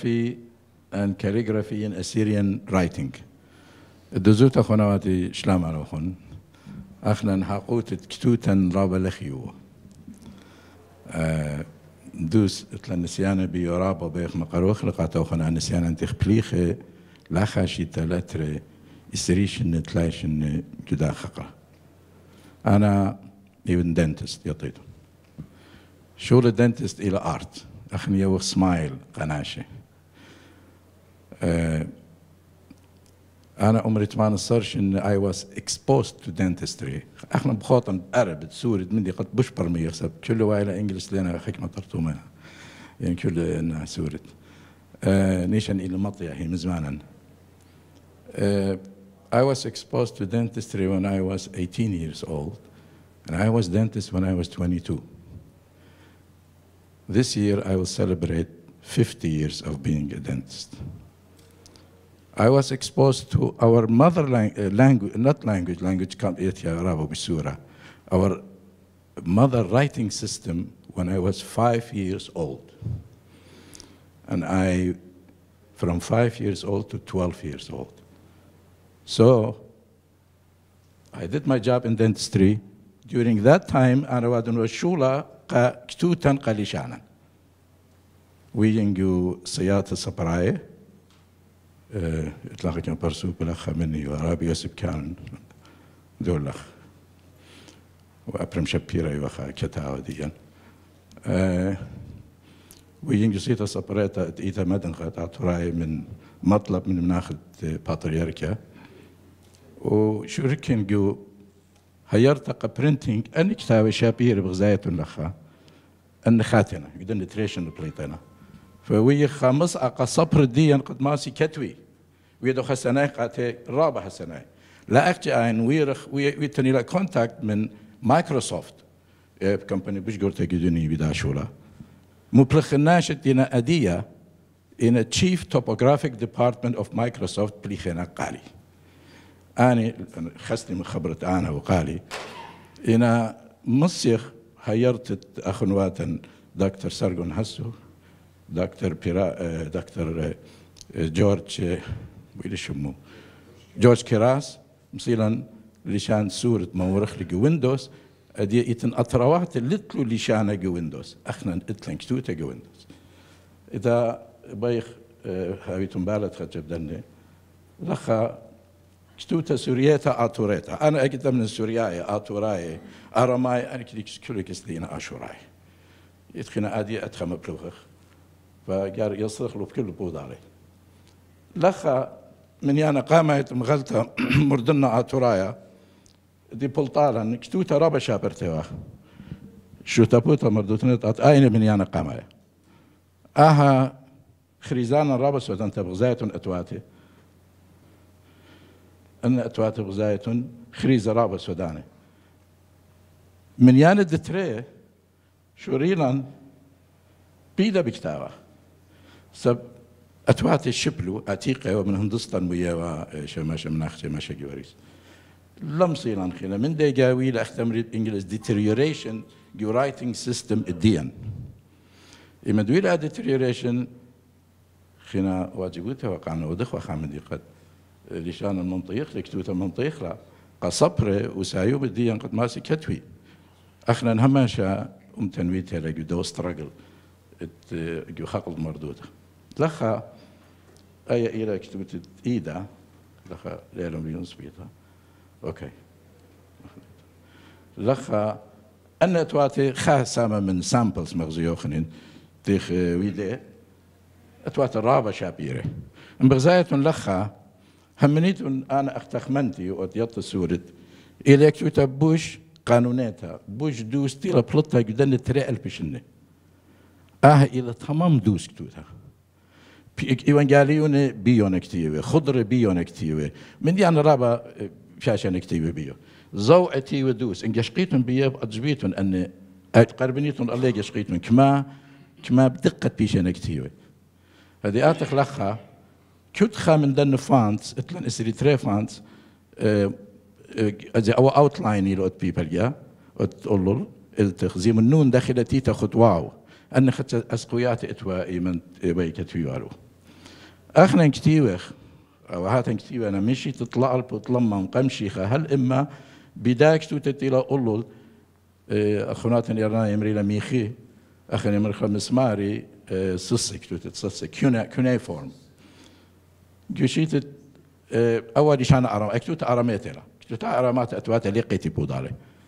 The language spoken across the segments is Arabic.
Orthography and Calligraphy in Assyrian Writing. الدزوت أخواناتي شلام على أخون أخنا نحقوت كتوتا رابا لخيو دوس تلنسيانا بيورابا بيخ مقروخ لقاتا أخونا نسيانا انتخ بليخي لاخاشي تلاتري إسريشن تلايشن جدا خقرة أنا even dentist يطيدو شغل الدنتست إلى آرت أخني يوخ سمايل قناشي أنا عمري 18 إن I was exposed to dentistry أخنا بخاطن عرب تسورد مني قد بشبر مي يخسب كل وايلة إنجلس لنا حكمة ترتومة يعني كل إنها سورد نيشان إلى مطيع هي مزمانا I was exposed to dentistry when I was 18 years old and I was dentist when I was 22. This year I will celebrate 50 years of being a dentist. I was exposed to our mother language, not language come our mother writing system when I was 5 years old. And from 5 years old to 12 years old. So I did my job in dentistry. During that time, أنا وادن شولا كتوتا قليشانا. وينجو سياطة سبراي إطلاقا كان برسو بلخا مني ورابي يوسف كان دول لخ وأبرم شبيرا يوخا كتاو ديان وينجو سياطة سبراي إيتا مدنغة تعطراي من مطلب من مناخد باترياركا وشوركين جو هيرتقى برينتينج أن كتابة شابير بغزاية لخا أن خاتنا قدن نتريشن بليتنا فوي خامس أقا صبر ديان قد ماسي كتوي ويدو خسناي قاتي رابع حسناي لا أخجي عين ويتني لا كونتاكت من مايكروسوفت كمباني بش قلت جدوني بداشولا مبلخناش دينا أدية in a chief topographic department of Microsoft بليخنا قالي أنا خستني من خبرة أنا وقالي إن مصيخ هيرت أخنواتا دكتور سرغون هسو دكتور جورج ويلشمو جورج كراس مثلا لشان سورة مورخ لقي ويندوز أدي إتن أطروات اللي تلو لشان جو ويندوز أخنا إتلن كتوتا جو ويندوز إذا بايخ هاويتم بالت خجبدني لخا كتوتا سوريتا آتوريتا أنا أجد من السورياية آتوراي أرماي أنا كل كسلينا آشوراي يدخنا أدي أتخم بلوخخ فقال يصرخ له بكل بوداري لخا من يانا قامت مغلطة مردنا آتورايا دي بلطالا كتوتا رابا شابرتوا شو تابوتا مردوتنت أين من يانا قامايا أها خريزانا رابا سودان تبغزايتون أتواتي أن أتواتي بغزايتون خريزة رابا سوداني من يانا دتري شوريلا بيدا بكتاوة سب أتواتي الشبلو أتيقى ومن هندستان ويا شماشة مناخ شماشة جواريس لم صيلان خينا من دي جاوي لأختمر إنجلس deterioration جو writing system الديان إما دويل deterioration خينا واجبوتها وقعنا ودخوة خامدي قد لشان المنطيق لكتوتا المنطيق لا قصبر وسايوب الديان قد ماسي كتوي أخنا نهماشا تنويتها لجو دو استراجل جو خقل مردودة لخا أي إلى كتبت إيدا لخا ليلهم بيونس بيتا أوكي لخا أن تواتي خاسامة من سامبلز مغزيوخنين تيخ ويدي أتواتي رابع شابيري مبغزاية لخا همنيتون أنا أختخمنتي وأتيط سورة إلى كتبت بوش قانوناتها بوش دوس تيلا بلطها جدن تريقل بشنه إلى تمام دوس كتوتها إيوانجاليون بيون كتيوه خضر بيون كتيوه من دي أنا رابا شاشان كتيوه بيو زوعتي ودوس إن جشقيتون بيو أجبيتون أن قربنيتون الله جشقيتون كما بدقة بيشان كتيوه هذه آتخ لخا كتخا من دن فانس اتلن اسري تري فانس أو أوتلاين يلوت بيبل جا أتقول التخزيم النون داخلتي تاخد واو أن خدت أسقيات إتوا إيمن بيكت فيوالو اخنا كتيوخ او هاتن كتيوه انا مشي تطلع بطلمم قمشيخه هل اما بداك توتت الى قلل اخوناتن يرنا يمري لميخي اخن يمر خمس ماري سسك توتت سسك كونيفورم جوشيت اول شان ارام اكتوت اراميتلا اكتوت ارامات اتوات لقيتي بودالي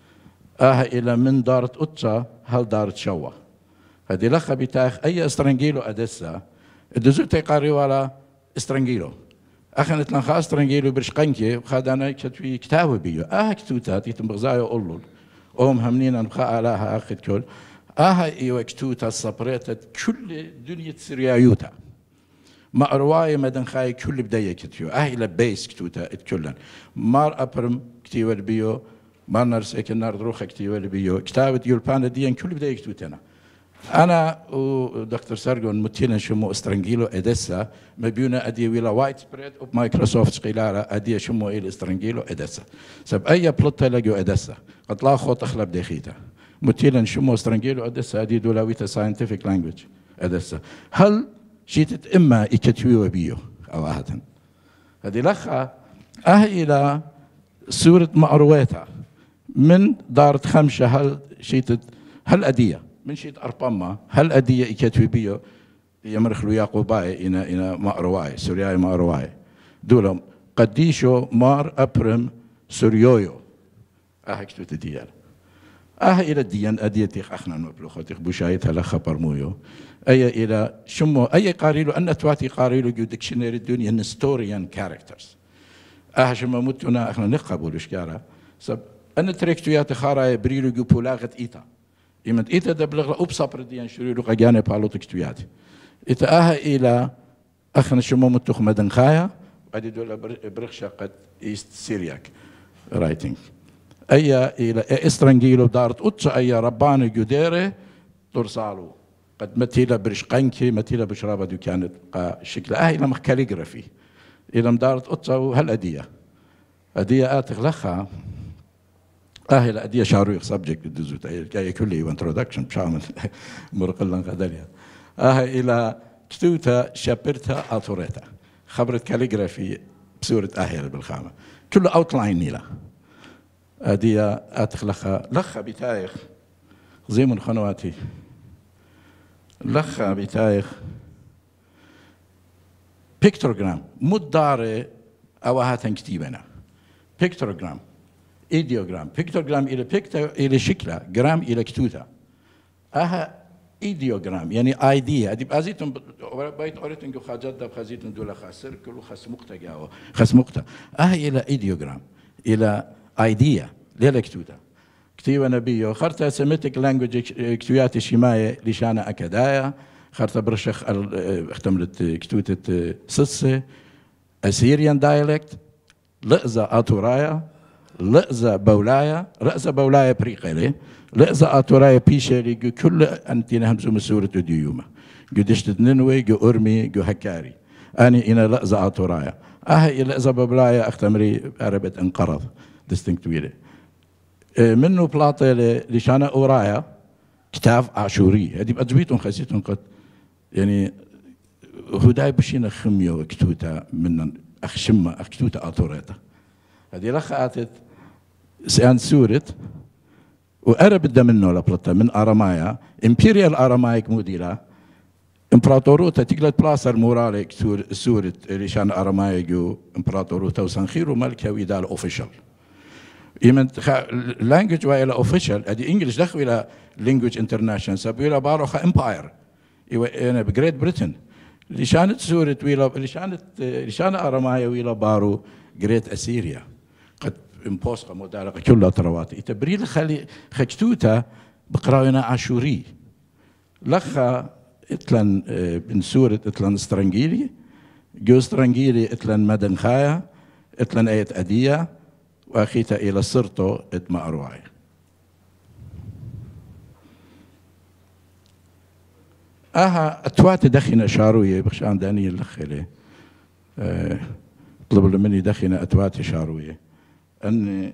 الى من دارت اتشا هل دارت شوا هذه لخا بتاخ اي استرنجيلو ادسا الدزوت قاري ولا استرنجيلو اخنت لنخا استرنجيلو برشقنكي وخاد انا كتبي كتاب بيو كتوتات يتم بغزايو قلول همنين انخا الاها اخذ كل ايو كتوتا صبريتت كل دنيا سريايوتا ما رواية مدن خاي كل بداية كتيو إلى بيس كتوتا كلن مار أبرم كتيو البيو مار نرسيك النار روخة كتيو البيو كتابة يولبانا ديان كل بداية كتوتنا أنا ودكتور سارجون متينا شمو استرنجيلو إدسا مبيونا أدي ويلا وايت سبريد ومايكروسوفت قيلارا أدي شمو إلى استرنجيلو إدسا سب أي بلوتا لقيو إدسا قد لا خط أخلب دخيتا متينا شمو استرنجيلو إدسا أدي دولاويتا ساينتفك لانجوج إدسا هل شيتت إما إكتوي وبيو أو أهدن هذه لخا إلى سورة مأرويتا من دارت خمسة هل شيتت هل أدية من شيت أربما هل أدية إكتوي بيو يمرخلو ياقوباي إنا مأرواي سورياي مأرواي دولم قديشو مار أبرم سوريويو كتوت ديال إلى الديان أديتيخ أخنا مبلوخوتيخ بوشايتها لخا برمويو أي إلى شمو أي قاريلو أن تواتي قاريلو جو ديكشنري الدنيا نستوريان كاركترز شمو متنا احنا نقبل شكارا سب أن تريكتويات خارا بريلو جو بولاغت إيتا إمت إيتا دبلغ أبصبر ديان شريلو قجاني بالو تكتويات إيتا إلى أخنا شمو متوخ مدن خايا أدي دولا برخشة قد إيست سيرياك رايتنج أي إلى إسترنجيلو دارت أتشا أي رباني جديري ترسالو قد متيلا برشقنكي متيلا بشرابة دو كانت شكل إلى مخ كاليغرافي إلى مدارت أتشا هل أدية آتغلخها إلى أدية شارويخ سبجكت دزوت أي كله وانترودكشن بشامل مرقلن قدريا إلى كتوتا شابرتا أثوريتا خبرت كاليغرافي بسورة بالخامة كله أوتلاين نيلا أدية آتغلخها لخا بتايخ زي من خنواتي لخا بتايخ بيكتوغرام مدارة أو هاتن كتيبنا بيكتوغرام إيديوغرام بيكتوغرام إلى شكله جرام إلى كتوتا إيديوغرام يعني أيديا أدي بأزيتم بيت أوريتن جو خاجات دب خزيتن دولا خاسر كله خس مقطع جاوا خس مقطع إلى إيديوغرام إلى أيديا ليلا كتوتا كتيبة نبيو خرطة سيميتك لانجوج كتويات الشماية لشانة أكادايا خرطة برشخ اختمرت كتوتة سسة أسيريان دايلكت لأزا آتورايا لأزا بولايا رأزا بولايا بريقلي لأزا آتورايا بيشيلي جو كل أنتي نهمزو مسورة ديوما جو دشتت ننوي جو أرمي جو هكاري أني إنا لأزا آتورايا لأزا بولايا اختمري أربت انقرض ديستنكتويلي منه بلاطة لشانة أورايا كتاب عاشوري هذه بأجبيتهم خسيتهم قد يعني هداي بشينا خميو كتوتا من أخشمة كتوتا أطوريتا هذه لخاتت سيان سورة وأرب الدم منه لبلاطة من أرامايا إمبيريال أرامايك موديلا إمبراطوروتا تقلت بلاصر موراليك سورة لشان أرامايا جو إمبراطوروتا وسنخيرو ملكة ويدال أوفيشال يمن language وإلى official أدي English دخل إلى language international سب إلى باروخ empire إنا بجريت بريتن لشانت سورة ويلا لشان أرمايا ويلا بارو جريت أسيريا قد امبوسقة مدارقة كلها ترواتي تبريل خلي خكتوتا بقراينا عاشوري لخا إتلن من سورة إتلن استرنجيلي جو استرنجيلي إتلن مدن خايا إتلن آية أدية وأخيتا إلى سرطو إدما أرواي أتوات دخينا شاروية بخشان داني اللخيلي طلب مني دخينا أتوات شاروية أن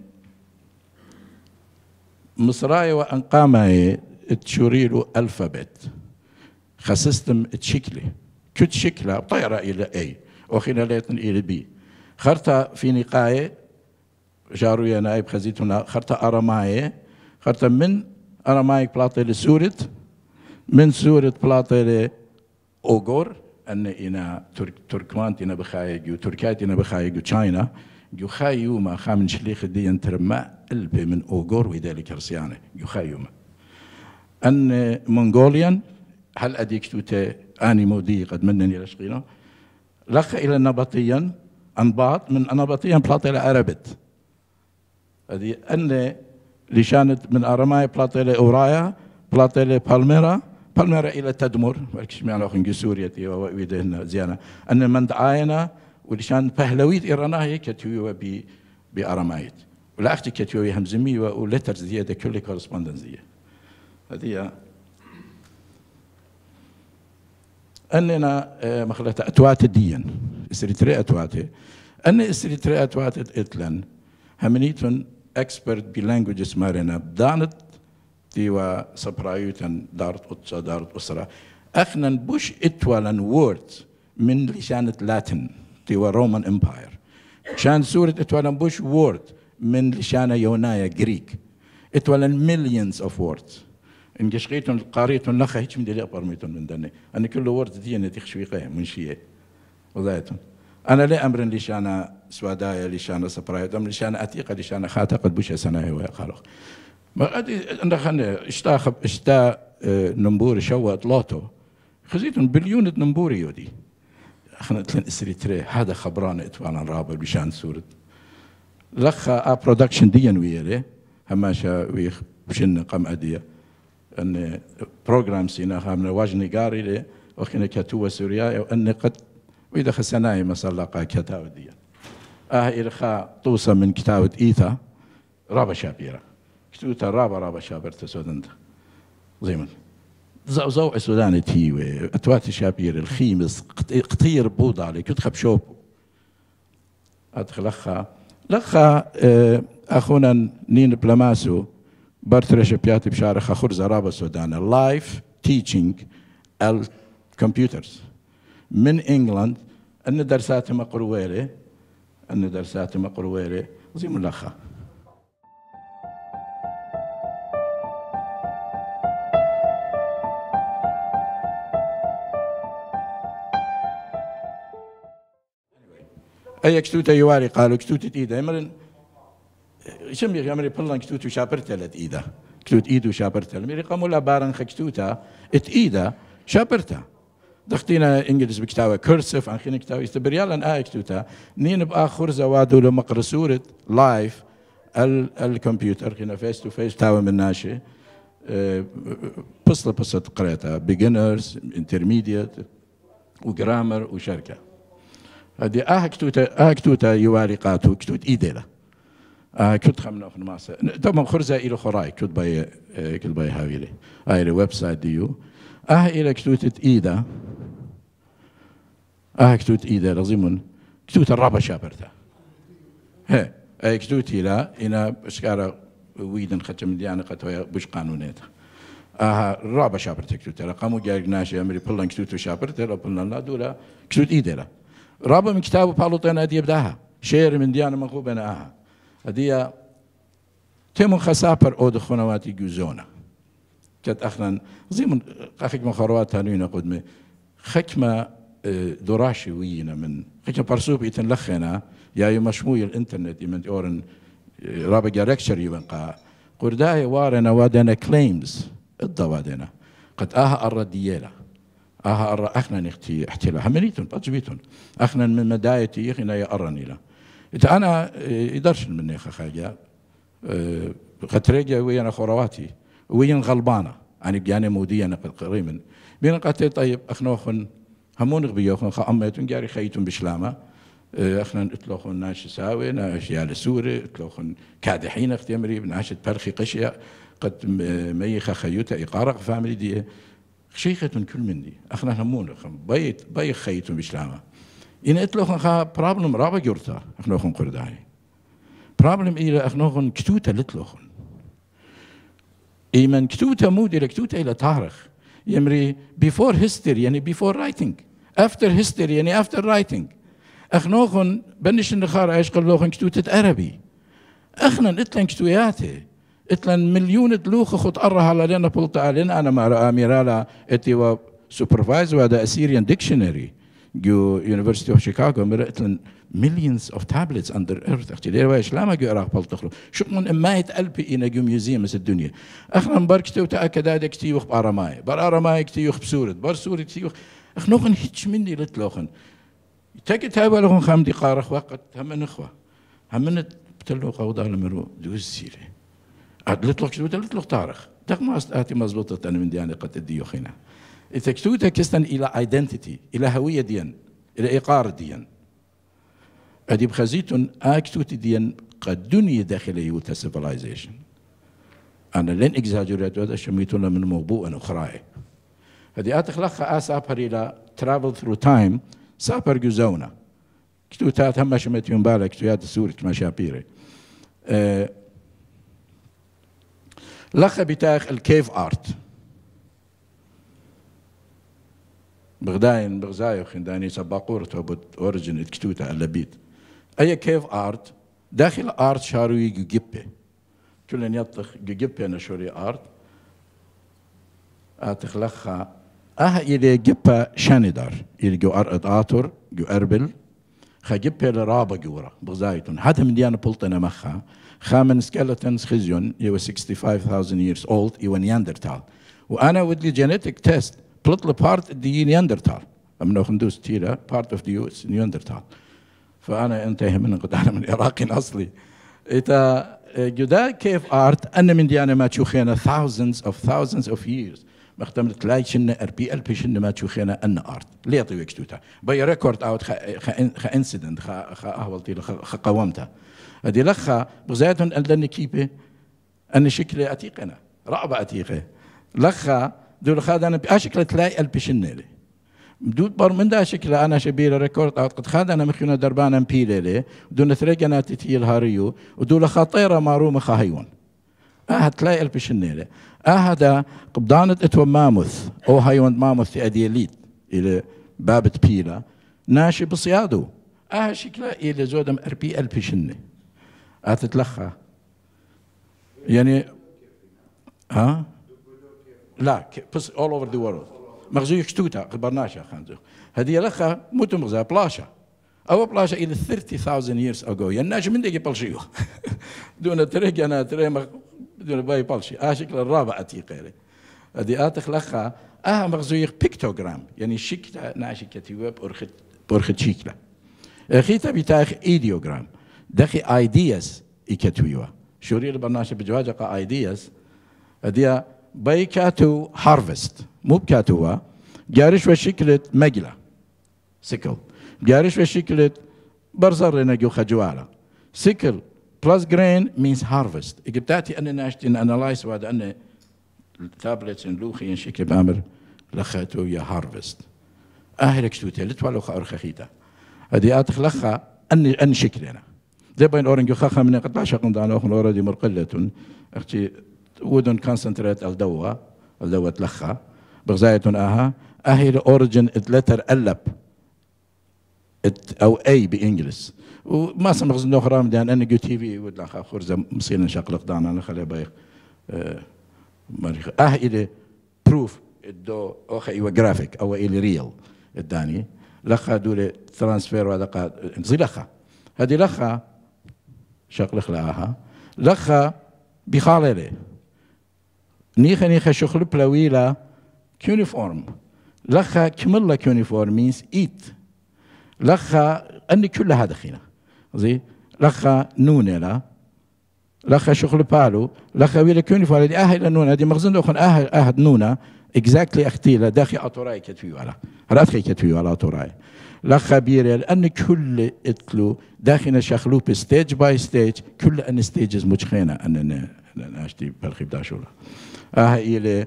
مصراي وأنقامي تشوريلو ألفابت خسستم تشكلي كت شكلها طيرة إلى A وخلالات إلى B خرطة في نقاية جاروية نائب خزيتنا خرطة أرماية خرطة من أرمايك بلاطة لسورة من سورة بلاطة لأوغور أن إنا تركمان تنا بخايج وتركات تنا بخايج وتشاينا يخايوما خامن شليخ الدين ترما قلبي من أوغور وذلك رسيانة يخايوما أن منغوليان هل أديك توتي آني مودي قد منني لشقينا لخ إلى النبطيا أنباط من نبطيا بلاطة لأربت هذه أن لشانت من أرماي بلاطة لأورايا بلاطة لبالميرا بالميرا إلى تدمر ولكش معنى أخن سوريتي وإيدهن زيانة أن من دعاينا ولشان بهلويت إيرانا هي كتيوة بأرمايت ولا أختي كتيوة همزمي ولتر زيادة كل كورسبوندنسية هذه أننا مخلطة أتوات الدين إسريتري أتواتي أن إسريتري أتوات إتلان همنيتون إكسبرت بلانجوجز مارنا بدانت تيوا سبرايوتن دارت أتسا دارت أسرة أخنا بوش إتوالن وورد من لشانة لاتن تيوا رومان إمباير شان سورة إتوالن بوش وورد من لشانة يونايا جريك إتوالن مليونز أوف ووردز إن قشقيتون قاريتون لخا هيك من دليل برميتون من دني أنا كل وورد دي أنا تخشويقية من شيء وضعتون أنا لا أمر لشانا سوادايا لشانا سبرايت أم لشانا أتيقة لشانا خاطة قد بوش سنة هو خالق ما أدي أنا خلنا اشتا نمبور شوى طلاتو خزيتون بليون نمبور يودي خلنا تلين إسريتري هذا خبران إتوانا رابع بشان سورة لخا برودكشن ديان ويري هماشا ويخ بشن قم أديه أن بروجرام سينا خامنا واجني قاري لي وخنا كتوة سوريا وأن قد وإذا خسناي مسلقة كتاوة دي إلخا توصى من كتاوة إيثا رابا شابيرة كتوتا رابا شابيرة سودانتا زي ما زوع سوداني تيوي أتوات شابير الخيمس قطير بوضع علي كنت خبشوب أدخل لخا أخونا نين بلاماسو برترش بياتي بشارخ أخور زرابة سودانا لايف تيتشينج الكمبيوترز من إنجلاند أن درسات مقرويري زي ملخا أي كتوتا يواري قالوا كتوتا إيدا يمرن شم يغامري بلان كتوتو شابرتا لد إيدا كتوت إيدو شابرتا الميري قاموا لا بارن كتوتا إيدا شابرتا دختينا إنجلس بكتاوة كرسف عن خينا كتاوة استبريالا كتوتا نين بآخر زوادو لمقر سورة لايف الكمبيوتر خينا فيس تو فيس تاوة من ناشي بصلة قريتها بيجنرز انترميديت وجرامر وشركة هذه كتوتا يواري قاتو كتوت إيديلا كنت خمنا أخن ماسة طبعا خرزة إلى خراي كنت باي هاويلي إلى ويب سايت ديو إلى كتوت إيدا كتوت إيدا لازمون كتوت الرابع شابرتا كتوت إلى إنا بشكارة ويدن ختم ديانا قطوية بش قانونيتا الرابع شابرتا كتوت إلى قاموا جاي ناشي أمري بلان كتوت شابرتا لا بلان لا دولا كتوت إيدا رابع من كتابه بالوطينا دي بداها شير من ديانا مخوبنا هدية تيمون خسابر أود خنواتي جوزونا كت أخنا زي من خكمة خروات هنونا قدمي خكمة دراشي وينا من خكمة برسوب إتن لخنا يا يمشموي الإنترنت يمن أورن رابع ريكشر يبنقى قرداي وارنا وادنا كليمز الضوادنا قد الرديالة أخنا نختي احتلا همنيتون بطبيتون أخنا من مدايتي يخنا يأرني له إذا أنا يدرش مني خاجة خطريجة ويانا خرواتي وين غلبانة يعني بيانا مودية أنا قريبا بين قتي طيب أخنوخن همون غبيوخن خأمتون جاري خيتون بشلامة أخنا إطلقون ناش ساوي ناش يال سوري إطلقون كادحين اختيمري بناشة برخي قشية قد ميخا خيوتا إقارق فاملي دي شيخة كل من دي أخنا همون بيت خيتون بشلامة إن إطلقون خا بروبلم رابع جورتا أخنوخن قرداي بروبلم إلى أخنوخن كتوتا لتلوخن إيمن كتوتا مودي لكتوتا إلى تاريخ يمري before history يعني before writing after history يعني after writing أخنوخن بنش النخار عيش قلوخن كتوتة عربي أخنا إتلن كتوياتي إتلن مليون دلوخ خط أرها لنا بلطة علينا أنا مع أميرالا إتوا supervise وهذا Assyrian dictionary جو University of Chicago مرة إتلن millions of tablets under earth أختي ليه وايش لا ما جو أراك بلطخلو شو من إماية قلبي إنا جو ميوزيوم الدنيا أخنا مبار كتو تأكد هذا كتيوخ بأرماي بار أرماي كتيوخ بسورد بار سورد كتيوخ أخنوخن هيتش مني لتلوخن تاكد هاي لهم خام دي قارخ وقت هم نخوة هم بتلو قوضة لمرو دوز سيري عدلت لك شو دلت لك تاريخ دق ما استاتي مزبوطة أنا من ديانة قد الديوخينا إذا كتوتا كستن إلى identity إلى هوية ديان إلى إقار ديان أدي بخزيتون أكتوت ديان قد دنيا داخل يوتا civilization أنا لين إكزاجوريت هذا شميتونا من موضوع أخرى هذه أتخلق أسافر إلى travel through time سافر جزونا كتوتات هم شمت يوم بالك كتوتات سورة مشابيري لخ بتاخ الكيف ارت بغداين بغزايو خنداني سباقورته بود اوريجين كتوتا اللبيت اي كيف ارت داخل ارت شاروي جيبه كلن يطخ جيبه انا شوري ارت اتخلخها إلى جبة شاندر إلى جو أرد آتور جو أربل خجبة لرابة جورا بغزايتون حتى من ديانا بولتنا مخا خامن سكيلتونز خزيون يو 65,000 years old يو نياندرتال وأنا ودلي جينيتك تيست بلطل بارت دي نياندرتال أمنا خندوس تيرا بارت اوف ديو نياندرتال فأنا انتهي من قدانا من العراقي الأصلي إتا جدا كيف آرت أنا من ديانا ما تشوخينا thousands of years مختمر تلاقي شنة أربي ألف شنة ما تشوخينا أن آرت ليه طيب كتوتا بي ريكورد أوت خا إنسيدنت خا أهولتي خا قوامته هذه لخا بغزايتهم أن كيبه أن شكله أتيقنا رعبة أتيقه لخا دول خادنا بأشكل تلاقي ألف شنة لي بدود بار من ده شكله أنا شبير ريكورد أوت قد خادنا مخيونا دربانا مبيلة لي دون ثريجنا تتيل هاريو ودول خطيرة مارومة خاهيون تلاقي ألف شنة لي هذا قبضانة اتو ماموث او هايوان ماموث اديليت الى بابة بيلا ناشي بصيادو شكله الى زودم اربي ألف شنة تتلخى يعني لا بس all over the world مغزو كتوتا خبرناشا خانزو هذه لخا موتو مغزا بلاشا او بلاشا الى 30,000 years ago يعني ناجي من دقي بلشيو دون تريق انا تريق بدون باي بالشي شكل الرابع أتيقي هذه أتخلقها مغزويق بيكتوغرام يعني شكل ناشي كتيوب برخت شكله خيتا بتاخ إيديوغرام داخي ايدياز يكتويوا شوري البرنامج بجواجق ايدياز هذه باي كاتو هارفست مو بكاتوا جارش وشكلة مجلة سيكل جارش وشكلة برزر نجو خجواله سيكل plus grain means harvest. Ik heb dat in een analyse waar de tablets en logie en شكل بأمر لخاتو يا harvest. أهلك شتوتي لتولو خا أرخيتا. هذه أتخلخها أن شكلنا. ده بين أورنجو خا من قطع شقن دانا أخن أوردي مرقلة أختي ودن concentrate الدواء تلخها بغزاية أهل أوريجين letter ألب أو A بإنجلس. وما سمعت إنه خرام دان أنا جو تي في ولا خرزة مصير نشقلق دان أنا خلي بايخ مريخ إلى بروف الدو أخي إيوه جرافيك أو إلى ريل الداني لخا دولة ترانسفير وهذا قاد زي لخا هذه لخا شقلق لها لخا بخالله نيخا شغل بلاويلا كيونيفورم لخا كمل كيونيفورم means eat لخا أني كل هذا خينا زي لخا نونة لخا شغل بالو لخا ويلا كيونيفورم دي أهل نونة دي مغزن أخن أهل نونة exactly أختيلا داخل أطوراي كتفيو على رأتخي كتفيو على أطوراي لخا بيري لأن كل اتلو داخل شخلو ستيج باي ستيج كل أن ستيجز مجخينة أن أشتي بالخيب داشولا إلى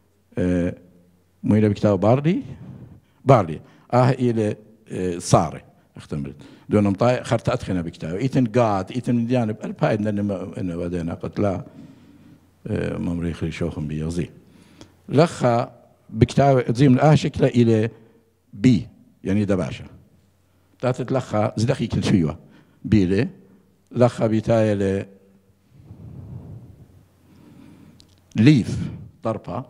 مويلة بكتاب بارلي إلى صاري اختمرت دون مطاي خرت أدخنا بكتاب إيتن قاد إيتن من جانب البايد إنه بدينا قتلا ممريخ شوخم بيغزي لخا بكتاب زي من شكله إلى بي يعني دباشة تاتت لخا زدخي كل شيء بيلي لخا بيتايل ليف طربة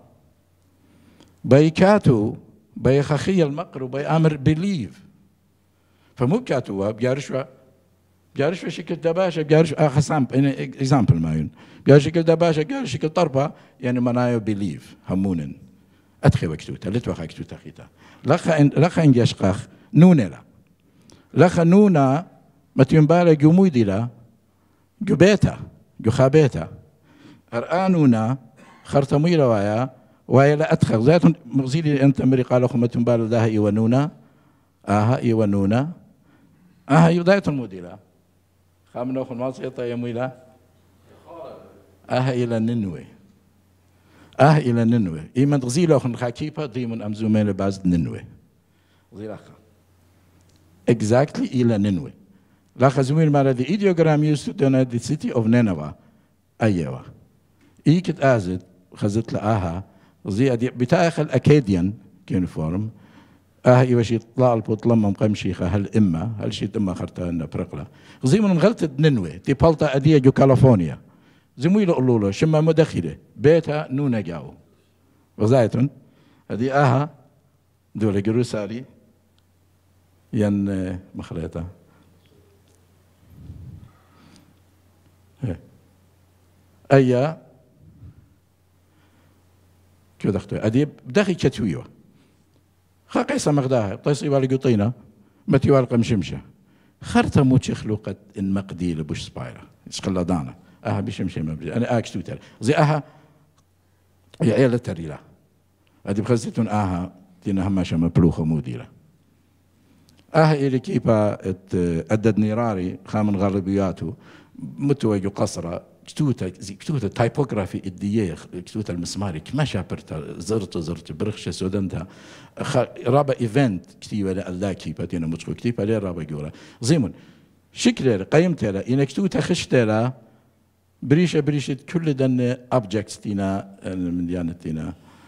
بيكاتو بيخخي المقر وبيأمر بليف فمو كاتوا بيارشوا شكل دباشة بيارش خسام اكزامبل مايون بيارش شكل دباشة بيارش شكل طربة يعني منايو بليف همونن أدخي وكتوتا لتوخا كتوتا خيتا لخا إنجاش قاخ نونلا لخا نونا ما تنبالا جمودي لا جبيتا جخابيتا أرآنونا خرطميلا ويا لا أدخل ذات مغزيلي أنت مري قال أخو ما تنبالا ذاها إيوانونا آها إيوانونا آها يضايت الموديلا خامنا أخو المعصيطة يمويلا آها إلى ننوي إلى ننوي إيمان تغزيل أخو الخاكيبا ديمون أمزومين باز ننوي غزيل أخا exactly إلى ننوي لا خزوين مالا the ideogram used to denote the city of Nineveh أيوة إيكت آزد خزت لآها زي أدي بتاخ الأكاديان كيونيفورم يوشي طلع البطلمة مقمشيخة هل شي إما خرطة برقلة زي من غلطة ننوي تي بالتا أدية جو كاليفورنيا زي مو يقولوا له شما مدخلة بيتها نونا جاو وزايتون هذه دولة جروسالي ين مخليتها أيا شو دختو أديب دخي كتويو خاقيسة مغداها طيسي والقطينة متي والقم شمشة خرطة موتش خلوقت إن مقدي لبوش سبايرة اسقلا دانا بشمشة مبجي أنا أكشتو تر زي يا عيلة تريلا أديب خزيتون تينا هماشة مبلوخة موديلا إلي كيبا أدد نيراري خامن غالبياتو متوجو قصرة كتوتا تايبوغرافي الدياخ كتوتا المسماري كما شابرتا زرت برخشة سودانتا رابا ايفنت كتيبا لألاكي باتينا متخو كتيبا لي رابا جورا زيمون شكرا قيمت لا إن كتوتا خشت لا بريشة كل دن objects تينا من ديانتنا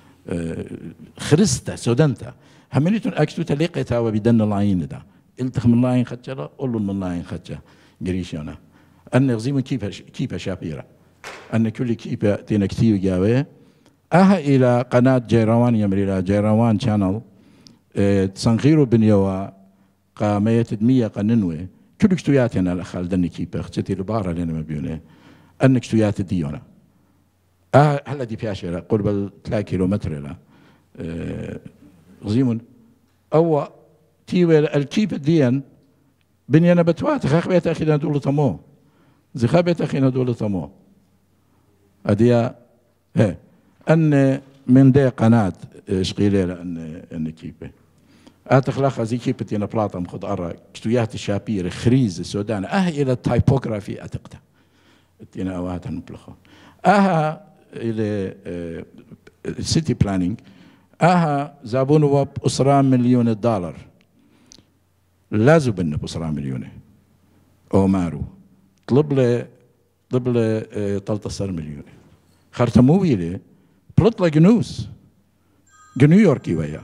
خرستا سودانتا همنيتون أكتوتا لقيتها وبدن اللاين دا التخ من اللاين خدشة قولوا من اللاين خدشة قريشونا أن غزيمون كيبا شابيرة أن كل كيبا تينا كتير جاوي إلى قناة جيروان يمريلا جيروان شانل تسنغيرو بنيوا قامية تدمية قننوي كل كتوياتنا الأخال دني كيبا اختتي لبارة لنا مبيوني أن كتويات ديونا هلا دي بياشرة قرب 3 كيلومتر لا غزيمون أو تيوي الكيبا ديان بنينا بتوات خاخبيت أخينا دولة تمو زي خابت أخينا دولة تمو أديا أن من دي قناة شقيلة أن كيبة أتخلق زي كيبة تينا بلاطة مخد أرى كتويات الشابير خريز السودان إلى التايبوغرافي أتقتا تينا أوهات المبلخة إلى سيتي بلانينج زابونوا بأسرة $1 مليون لازم بنا بأسرة مليون أو مارو طلب له 13 مليون خرطموي له بلطلة جنوس نيويوركي ويا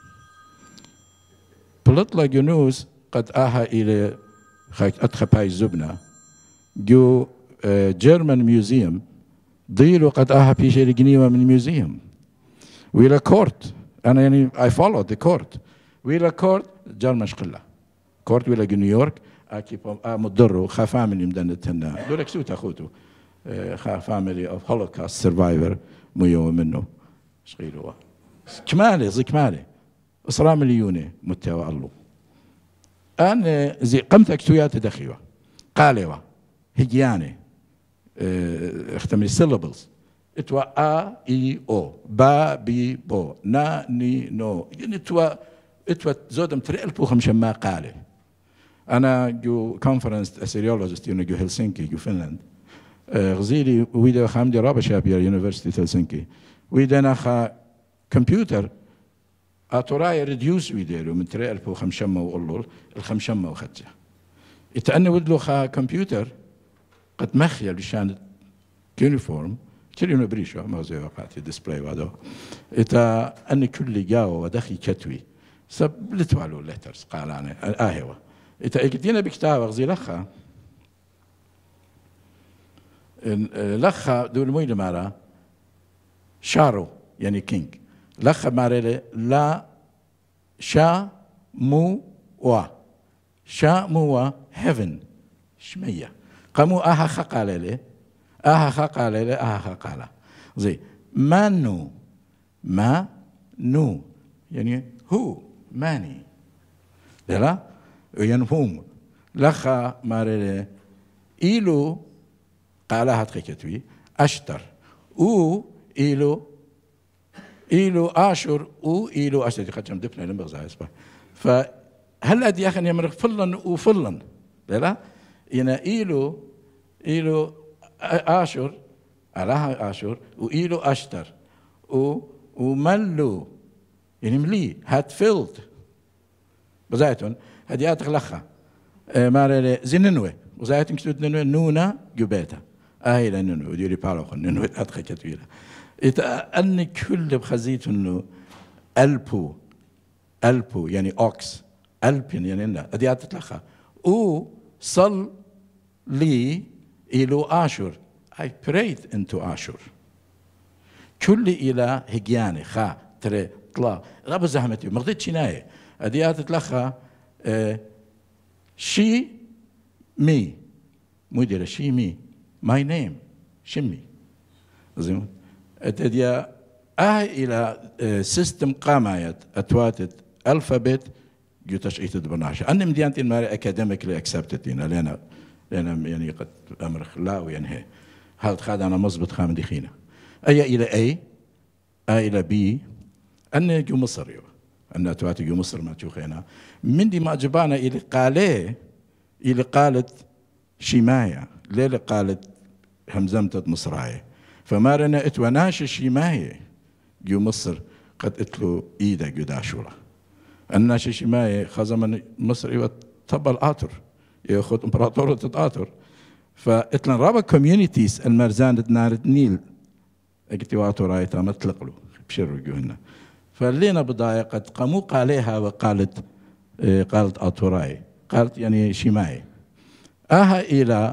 بلطلة جنوس قد إلى أدخل باي زبنة جو جيرمان ميوزيوم ضيلو قد في شيء جنيوة من ميوزيوم ويلا كورت أنا يعني I followed the court ويلا كورت جرمن شقلة كورت ويلا نيويورك أكيد مدرو خافاملي مدنتنا دولك سو تاخوتو خافاملي أوف هولوكاست سرفايفر ميو منه شغيلوا كمالي زي كمالي أسرة مليونة متوا الله أنا زي قمت أكتويات دخيوة قالوا هجياني اختمي syllables اتوا اي او با بي بو نا ني نو يعني اتوا زودم تريل بوخم شما قالي أنا جو كونفرنس أسيريولوجيست جو هلسنكي جو فنلند غزيلي ويدا خامدي رابا شابير يونيفرسيتي هلسنكي ويدا ناخا كمبيوتر أتوراي ريديوس ويديرو من تري ألفو خمشمة وقلول الخمشمة وخدجة إتأني ودلو خا كمبيوتر قد مخيل بشان يونيفورم ترينو بريشو ما زي وقعتي ديسبلاي وادو إتا أني كل جاو ودخي كتوي سب لتوالو ليترز قال أنا آهوا إذا إكتينا بكتاب غزي لخا لخا دول مويل مارا شارو يعني كينج لخا مارا لا شا مو وا شا مو وا هيفن شمية قامو آها خقالة آها خقالة آها خقالة زي ما نو يعني هو ماني لا ينفهم لخا مارل إيلو قالها تخيكتوي أشتر إيلو آشر إيلو أشتر تخيكتم دفنا لما غزا يسبح فهل أدي أخن يمرق فلن وفلن لا إنا إيلو آشر علىها آشر وإيلو أشتر وملو يعني ملي هات فيلد بزايتون هدي أتغلخها ماري زي ننوي وزايتون كتوت ننوي نونا جبيتا هاي ننوي وديري باروخ ننوي أدخل كتويلة إذا أني كل بخزيت إنه ألبو يعني أوكس ألبين يعني إنه هدي أتغلخها صل لي إلو آشور I prayed into آشور كل إلى هجياني خا ترى طلع غاب زحمتي ما قدرتش ناي أديات تلخا شي مي مدير شي مي ماي نيم شمي زين أديا إلى سيستم قامايت أتواتت ألفابت جوتش إيتد بناشة أنا مديانتي ماري أكاديميكلي أكسبتتين لأن يعني قد أمر لا وينهي هذا خاد أنا مزبط خام دخينة أي إلى إلى بي أن جو مصر يو أن تواتي جو مصر ما تشوخينا من دي ما جبانا إلى قالت شماية ليلة قالت همزمتت مصراية فما رنا اتوناش شماية جو مصر قد اتلو إيدا جو داشورة الناش شماية خزمن مصر يو طبل آتر ياخد امبراطورة آتر فاتلن رابا كوميونيتيز المرزان نار النيل اجتي واتو رايتا ما تلقلو بشروا جوهنا فلينا بداية قد قاموا عليها وقالت قالت آتوراي قالت يعني شماي إلى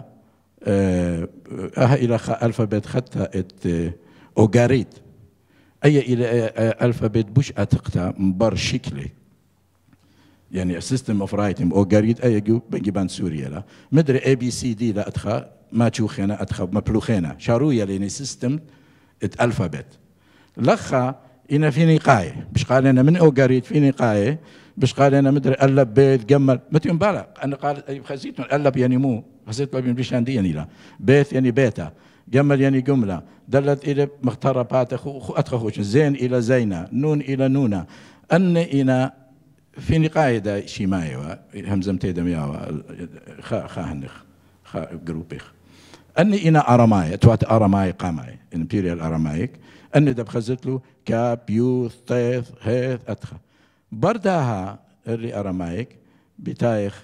ألفابت خطة أوغاريت أي إلى ألفابت بوش أتقتا مبار شكلي يعني سيستم اوف رايتنج أوغاريت أي جو بنجيبان سوريا لا مدري اي بي سي دي لا أتخا ما تشوخينا أتخا مبلوخينا شارويا لأني سيستم الألفابت لخا إنا في نقاية بش قال أنا من أوغاريت في نقاية بش قال أنا مدري ألب بيت جمل متين بالغ أنا قال خزيتون ألب يعني مو خزيت لبين بيشان دي يعني لا بيت يعني بيتا جمل يعني جملة دلت إلى مختربات أتخوش زين إلى زينة نون إلى نونة أن إنا في نقاية دا شيماية همزم تيدم يا خاهنخ جروبيخ أني إنا أرماي توات أرماي قاماي إمبيريال أرمايك أني دب خزت له كاب يوث طيث هيث أتخا برداها اللي أرمايك بتايخ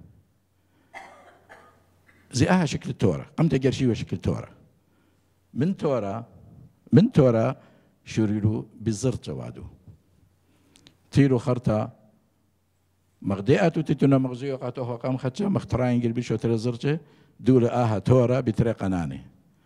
زي شكل التورة قمت أجرشي شكل تورة من تورة شريلو بالزرطة وعدو تيلو خرطة مغدئة تتنا مغزية قاتوها قام خدشة مخترين قلبي شو تلزرتة دولة تورة بطريقة ناني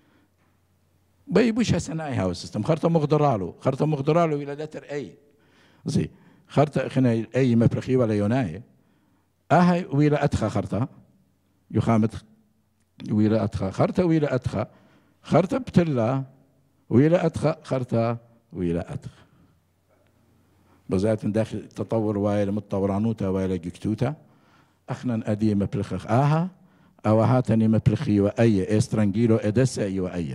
بيبوش هسناي هاو السيستم خرطة مغدرالو إلى لتر أي زي خرطة خنا أي مبرخي ولا يوناي ويلا أتخا خرطة يخامت ويلا أتخا خرطة ويلا أتخا خرطة بتلا ويلا أتخا خرطة ويلا أتخا بزات داخل تطور وايل متطورانوتا وايل جكتوتا أخنا أدي مبلخ أو هاتني مبلخي وأي إسترانجيلو إدسا وأي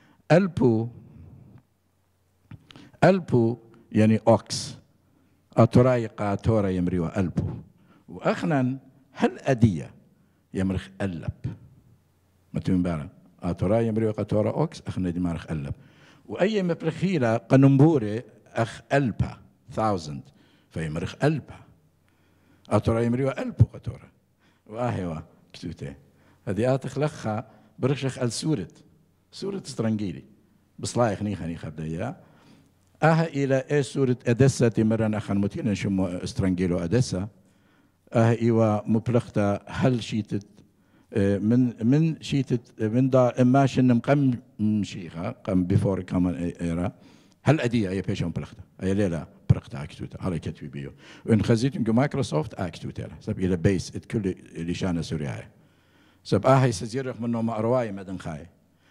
ألبو يعني أوكس أتوراي قاتورا يمريو ألبو وأخنا هل أدية يمرخ ألب ما تنبارا أتوراي يمريو قاتورا أوكس أخنا دي مارخ ألب وأي مبلخيلا قننبوري أخ ألبا 1000 فيمرخ ألبا أتوراي يمريو ألبو قاتورا وآهوا كتوتي هذه أتخلخها برخشخ سورة استرانجيلي بصلايخ نيخا بدايا إلى سورة أدسة تمرن أخن متين شمو استرانجيلو أدسة إيوا مبلغتا هل شيتت من شيتت من دا إما شنم قم شيخا قم بيفور كمان إيرا هل أدي أي بيشون بلغتا أي ليلة بلغتا أكتوتا على كتبي بيو وإن خزيتن مايكروسوفت أكتوتا سب إلى بيس كل اللي شانه سوريا سب هي سزيرخ منه ما رواي مدن خاي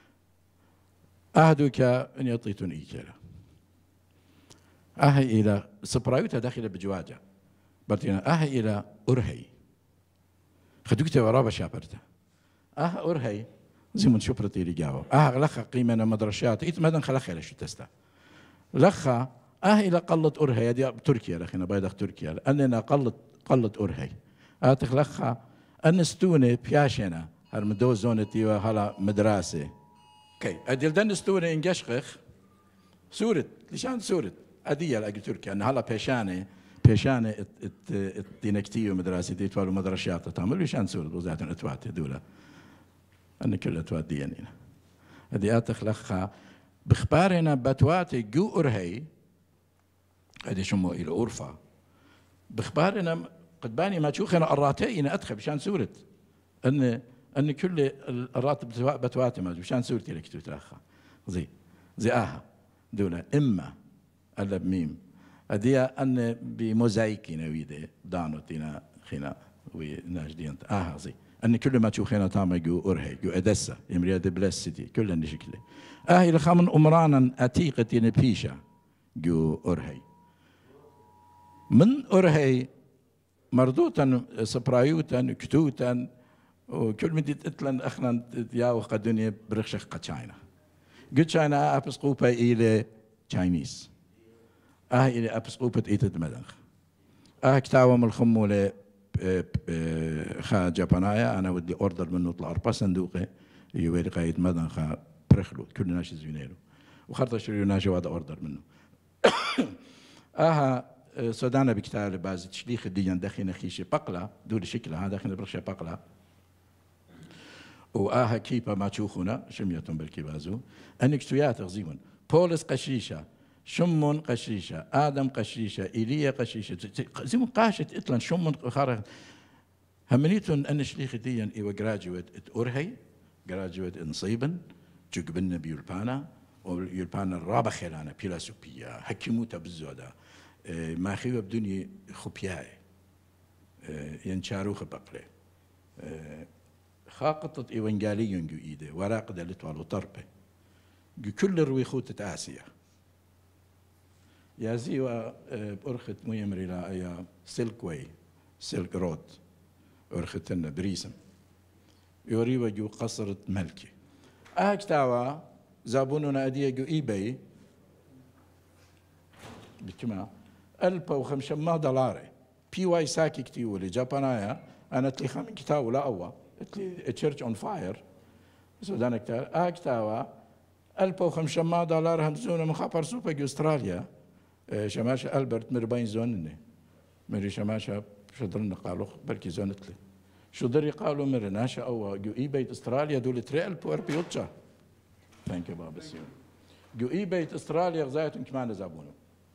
أهدوك أن يعطيتون إيجالا إلى سبرايوتا داخل بجواجة برتينا إلى أرهي خدوكتا ورابا شابرتا أرهي زي من شبرتي اللي جاوا لخا قيمة مدرشات إيت مدن خلخي لشو تستا لخا إلى قلت أرهي دي تركيا لخينا بايدخ تركيا لأننا قلت أرهي تخلخا أنستوني بياشينا هرمدو زونتي وهلا مدرسة كي أديل دنستوني إنجشخخ سورة لشان سورة أدية لأجل تركيا أن هلا بيشانة الدينكتية مدرسة دي توالو مدرسيات تعمل لشان سورة وزاتن أتوات دولة أن كل أتوات ديانينا هذه أتخلخها بخبارنا بتواتي جو أرهي هذه شمو إلى أورفا بخبارنا قد باني ما تشوخنا الراتين أدخل بشان سورة أن كل الرات بتواتي ما بشان سورتي لك تترخى زي دولة إما ألا بميم أدية أن بموزايكي نويدة دانو تينا خينا وناجدين زي أن كل ما تشوخنا تاما جو أرهي جو أدسة يمريا دبلاس سيتي كل النشكلة إلى خامن أمرانا أتيقة نبيشة جو أرهي من أرهي مردوتا سبرايوتا كتوتا وكل مدي تتلن أخنا ياو قدنيا برخشخ قتشاينا قد شاينا أبسقوبة إلى تشاينيز إلى أبسقوبة إيتد مدنخ كتاوة من الخمولة خا جابانايا أنا ودي أوردر منه طلع 4 صندوقة يويري قايد مدنخ برخلو كل ناس زينيلو وخرطة شريو ناجي وهذا أوردر منه سودانا بكتاب باز تشليخ الديان داخل خيشة بقلة دول شكلها داخل برشة بقلة كيبا ما تشوفونا شميتهم بالكيبازو أنك تويات غزيمون بولس قشيشة شمون قشيشة آدم قشيشة إيليا قشيشة زيمون قاشت إطلان شمون خارج همنيتون أن شليخ الديان إيوا جراجويت أرهي جراجويت إنصيبا جوجبنا بيولبانا ويولبانا الرابع خيلانا بيلاسوبيا حكيموتا بالزودا ما خيوة بدوني خبياي ينشاروخ بقلي خاقطت إيوانجاليون جو إيده وراق دلت والو طربه جو كل رويخوتة آسيا يا زيوا بأرخت ميمري لا أيا سيلك واي سيلك رود أرختنا بريسم يوريوا جو قصرة ملكي أكتاوا زابوننا أدية جو إيباي بكما $1500 بي واي ساكي كتيو لجابانايا أنا تلي خامن كتاو لا أوا تلي تشيرش أون فاير سودان كتار كتاوا $1500 همزونا من خابر سوبا جو أستراليا شماشة ألبرت مربين زونني مري شماشة شدرنا قالوا بركي زونتلي شو دري قالوا مرناشا أوا جو إي بيت أستراليا دول تريال بور بيوتشا ثانك يو بابا سيون جو إي بيت أستراليا غزايتهم كمان زابونو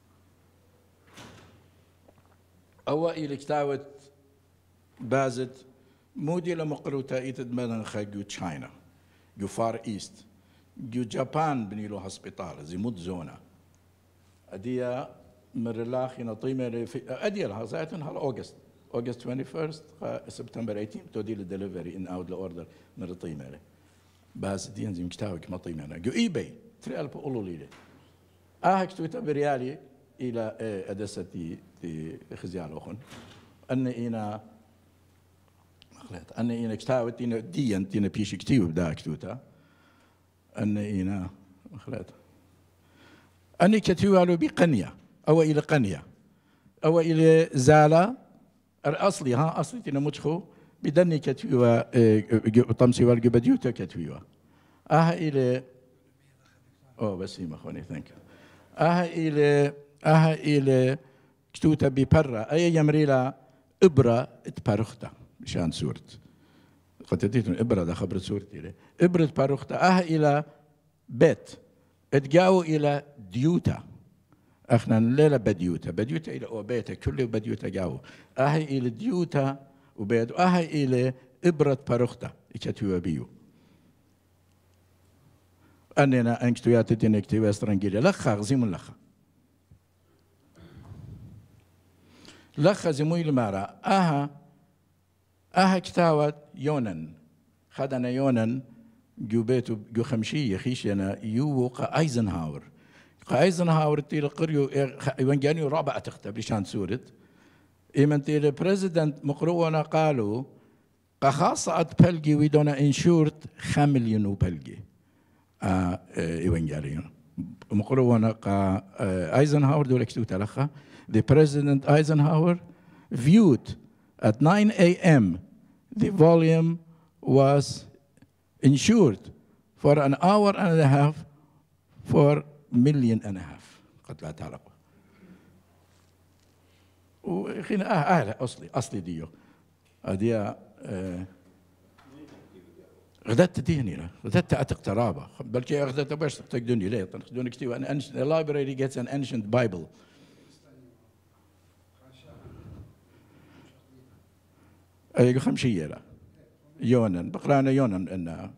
أوائل كتاوت بازت مودي لمقروتا إيتد مدن خاجو تشاينا جو فار إيست جو جابان بنيلو هسبيطال زي مود زونا أديا مرلاخي نطيمة في أديا لها زايتن هلا أوغست 21 سبتمبر 18 تودي للدليفري إن أود لأوردر مرطيمة باز دين زي مكتاوك مطيمة جو إي باي 3,000 أولو ليلة كتوتا بريالي إلى أدستي في خزيال أخن أن إنا كتاوت إنا ديان تينا بيش كتيو بدا كتوتا أن خلات أني كتيو على بقنية أو إلى قنية أو إلى زالة الأصلي أصلي تينا متخو بدني كتيو طمسي والجبديوتا كتيو إلى بس ما خوني ثانك إلى كتوتا ببرة أي يمريلا إبرة تبارختا مشان سورت قتديتون إبرة ده خبرت سورتي له إبرة تبارختا إلى بيت اتجاو إلى ديوتا اخنا الليلة بديوتا الى اوبيتا كله بديوتا جاو اهي الى ديوتا وبيد اهي الى ابرة باروختا اكتوا بيو اننا انكتويات دينكتوا استرانجيريا لخا غزيم لخا زموي المارا اها كتاوت يونن خدنا يونن جو بيتو جو خمشية خيشنا يو قا ايزنهاور ايزنهاور تيل قريو وين جانيو رابعة تختب لشان سورت إيمن تيل بريزيدنت مقرونا قالوا خاصة بلجي وي دونا انشورت 5 مليون بلجي إيوان جاريو مقرونا ايزنهاور دول اكتو تلخا the president Eisenhower viewed at 9 a.m. the volume was insured for an hour and a half for 1.5 million قد لا تعلقوا وخينا اصلي ديو اديا غدت ديني غدت اقترابه بلكي غدت باش تقدوني ليه تقدون كتير ان library gets an ancient bible اي خمشيه لا يونن بقرانا يونن ان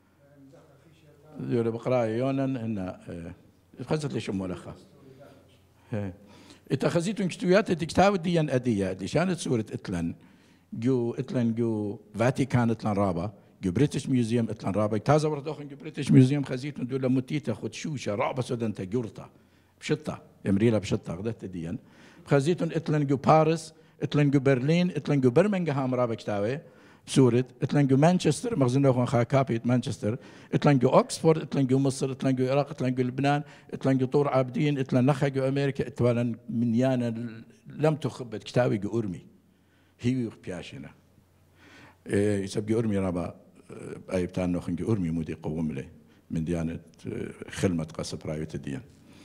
بقرا يونن ان خزت لي شمو لخا اتخذيتون كتويات كتاب ديان اديه اللي كانت صوره اتلن جو فاتيكان اتلن رابا جو بريتش ميوزيوم اتلن رابا تازا ورد جو بريتش ميوزيوم خزيتون دولا متيتا خد شوشه رابا سودنتا جورتا بشطه يمريلا بشطه غدت ديان خزيتون اتلن جو باريس اتلن جو برلين اتلن جو برمنغهام رابا كتاوي سورة اتلن جو مانشستر مخزن لهم كابيت مانشستر اتلن جو اوكسفورد اتلن جو مصر اتلن جو العراق اتلن جو لبنان اتلن جو طور عابدين اتلن نخا جو امريكا اتولن من يانا لم تخبت كتاوي جو ارمي هي بياشنا يسب جو ارمي رابا اي بتاع نوخن جو ارمي مودي قوم له من ديانة خلمة قصة برايوت الديان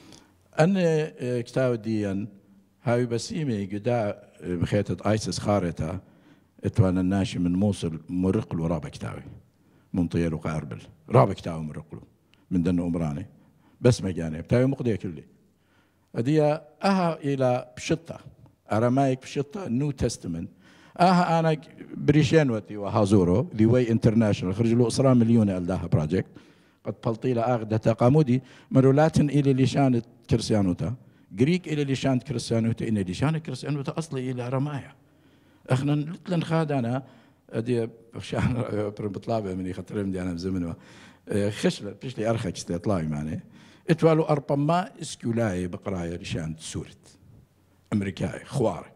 ان كتاوي ديان هاي بسيمي قدا بخيطة ايسس خارطة اتوانا الناشي من موصل مرقل ورابا كتاوي من طير وقاربل رابا كتاوي مرقلو من دن أمراني بس مجاني بتاوي مقضية كلي هدية أها إلى بشطة أرامايك بشطة نيو تستمنت أها أنا بريشين وتي وهازورو دي واي انترناشونال خرج له أسرة مليون ألداها بروجكت قد بلطيلة أغدة تقامودي مرولاتن إلى لشانة كريستيانوتا جريك إلى لشانة كريستيانوتا إن لشانة كريستيانوتا أصلي إلى رمايا احنا لتلن خادنا ادي شان بطلابه مني خطرم دي انا بزمن خشله بشلي ارخك استطلاعي معني اتوالو اربما اسكولاي بقرايه لشان سورت امريكاي خواري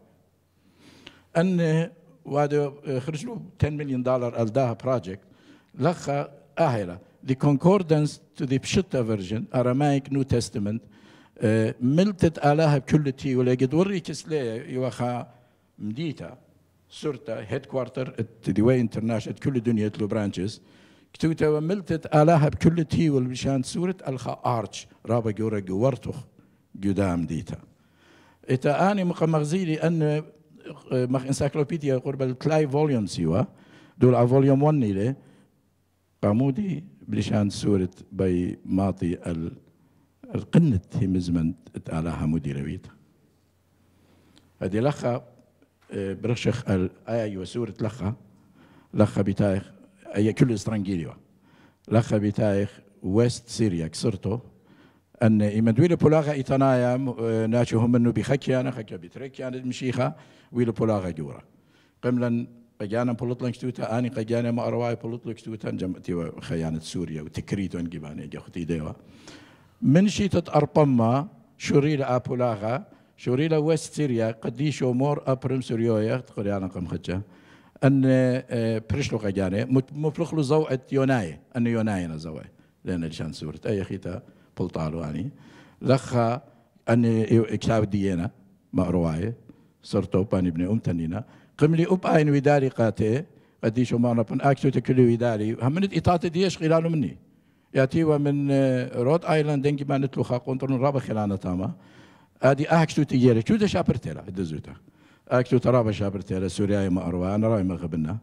ان وادو خرجوا 10 مليون دولار الداها بروجكت لخا اهلا the concordance to the Pshita version Aramaic New Testament ملتت آلاها بكل تي ولا قد وري كسليه يوخا مديتا سورتا هيد كوارتر دي واي انترناشونال كل الدنيا تلو برانشز كتوتا وملتت آلاها بكل تي والمشان سورة الخا ارتش رابا جورا جورتوخ قدام ديتا اتا اني مغزيلي ان مخ انسايكلوبيديا قرب الكلاي فوليوم سيوا دول على فوليوم 1 نيلي قامودي بلشان سورة باي ماطي القنة هي مزمن آلاها مديرويتا هذه لخا برشخ الآية وسورة لخا بتايخ أي كل إسترانجيليو لخا بتايخ ويست سيريا كسرتو أن إمدويل بولاغا إتنايا ناشهم منه بخكيانا خكيا بتركيانا مشيخة ويل بولاغا جورا قملا قجانا بولطلن كتوتا أني قجانا ما أرواي بولطلن كتوتا جمعتي وخيانة سوريا وتكريتو انجباني جاختي ديوا من شيتة أربما شوريلا أبولاغا شوريلا ويست سيريا قديشو مور أبرم سوريويا تقريانا قم خجا أن برشلو قجاني مفلخلو زوعة يوناي أن يوناي نزوعي لأن الشان سورة أي خيتا بلطالو يعني لخا أن كتاب دينا ما رواية صرتو باني ابن تنينا قملي أب آين ويداري قاتي قديشو مارنا بن أكتو تكلي ويداري همنت إطاطي ديش خلالو مني ياتيوا من رود آيلاند دنجي ما نتلو خاقون طرون رابا خلانة تاما ادي اكتو تيجي شو ده شابرتيلا دزوتا اكتو ترابا شابرتيلا سوريا ما اروى انا راي ما غبنا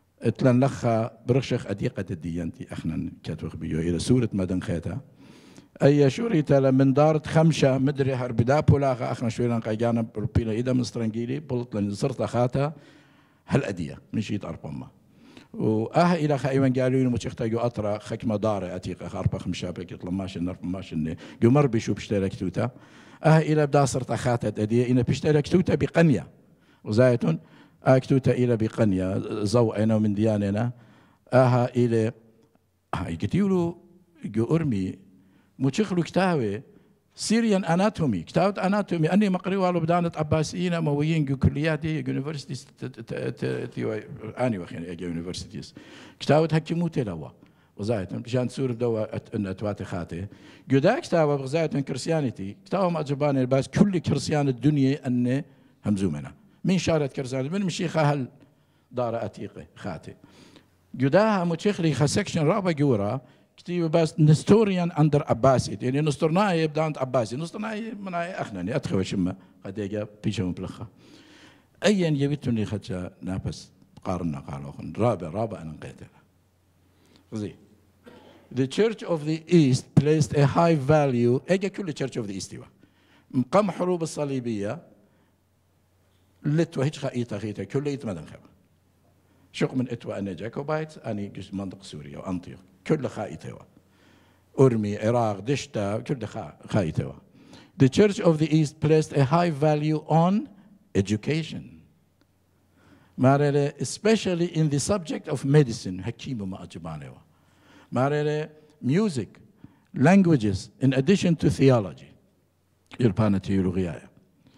اتلن لخا برشخ اديقه الديانتي اخنا كاتوخ بيو الى سوره مدن خيتا أي شوريتا لمن دارت خمشة مدري هربدا بولاغا أخنا شويلان قايجانا بروبيلا إذا من سترنجيلي بلط لن صرت أخاتها هالأدية مشيت أربما وآها إلى خايوان قالوا لي متختاجوا أطرا خكمة دارة أتيق أربع خمسة بك يطلع ماشي نرب ماشي يمر بشو بشترك توتا إلى بدا صرت أخاتها أدية إن بشترك توتا بقنية وزايتون أكتوتا إلى بقنية زوئنا من دياننا إلى يقولوا جو أرمي متشخلو كتاوي سيريان اناتومي كتاوت اناتومي اني مقري والو بدانت عباسيين مويين جو كليات يونيفرسيتيز اني وخين اجي يونيفرسيتيز كتاوت هكي موتي لوا وزايت مشان تصور دوا ان اتواتي خاتي جو دا كتاوه بغزايت كريستيانيتي كتاوه ما جباني بس كل كريستيان الدنيا ان همزومنا من شارت كريستيان من مشيخه هل دار اتيقي خاتي جو دا متشخلي خسكشن رابا جورا كتيب بس نستوريان اندر عباسي يعني نستورناي بدانت عباسي نستورناي مناي اخناني ادخل شمه قد يجا بيشم بلخه ايا يبتني خدشا نابس قارنا قالوا رابع انا نقيتها زي The Church of the East placed a high value اجا كل Church of the East مقام حروب الصليبيه لتوا هيك خيطه كل يتمدن خبر شق من اتوا انا جاكوبايت اني منطقه سوريا وانطيوخ كل خايتوا أرمي عراق دشتا كل خايتوا The Church of the East placed a high value on education مارله especially in the subject of medicine حكيم ما أجبانوا مارله music languages in addition to theology يلبانا تيولوجيا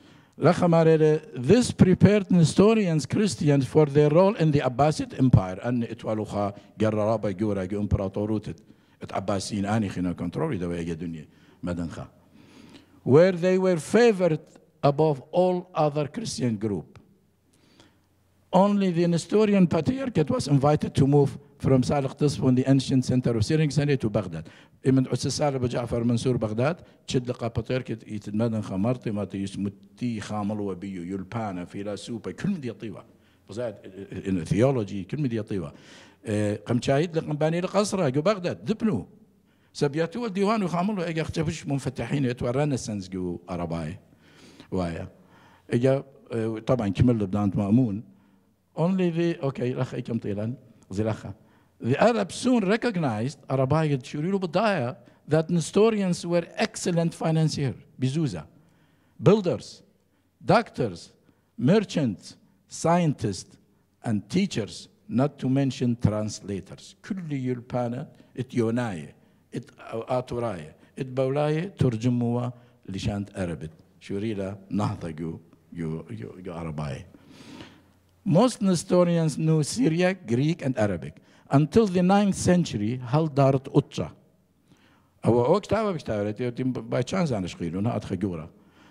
This prepared Nestorians Christians for their role in the Abbasid Empire. أن إتوالوخا جرّرابا جورا جو إمبراطوروت عباسيين آني خنا كنترولي دوا يجي دنيا مدنخا. Where they were favored above all other Christian group. Only the Nestorian Patriarchate was invited to move from Salih Tisfun, the ancient center of Syrian Senate, to Baghdad. من أسسال بجعفر منصور بغداد شد لقى بطيرك يتمدن خمرتي ما تيسمتي خامل وبيو يلبانا فيلاسوفا كل مدي طيوة بزاد ثيولوجي كل مدي طيوة قم شاهد لقم باني القصرة جو بغداد دبنو سبياتو الديوان وخامل وإجا اختفش منفتحين يتوى رنسانس جو أرباي وايا إجا طبعا كمل بدانت مأمون only the okay الأخ كم طيلان زي الأخ The Arabs soon recognized Arabai Shurilu Budaya that Nestorians were excellent financiers, bizuza, builders, doctors, merchants, scientists, and teachers, not to mention translators. كل يلبانا اتيوناية اتوراية اتبولاية ترجموا لشانت أربت شوريلا نهضة جو Arabai. Most Nestorians knew Syriac, Greek, and Arabic. Until the 9th century, هل دارت أطرة. أو كتابة by chance أنا شغيلون هاد خجورة.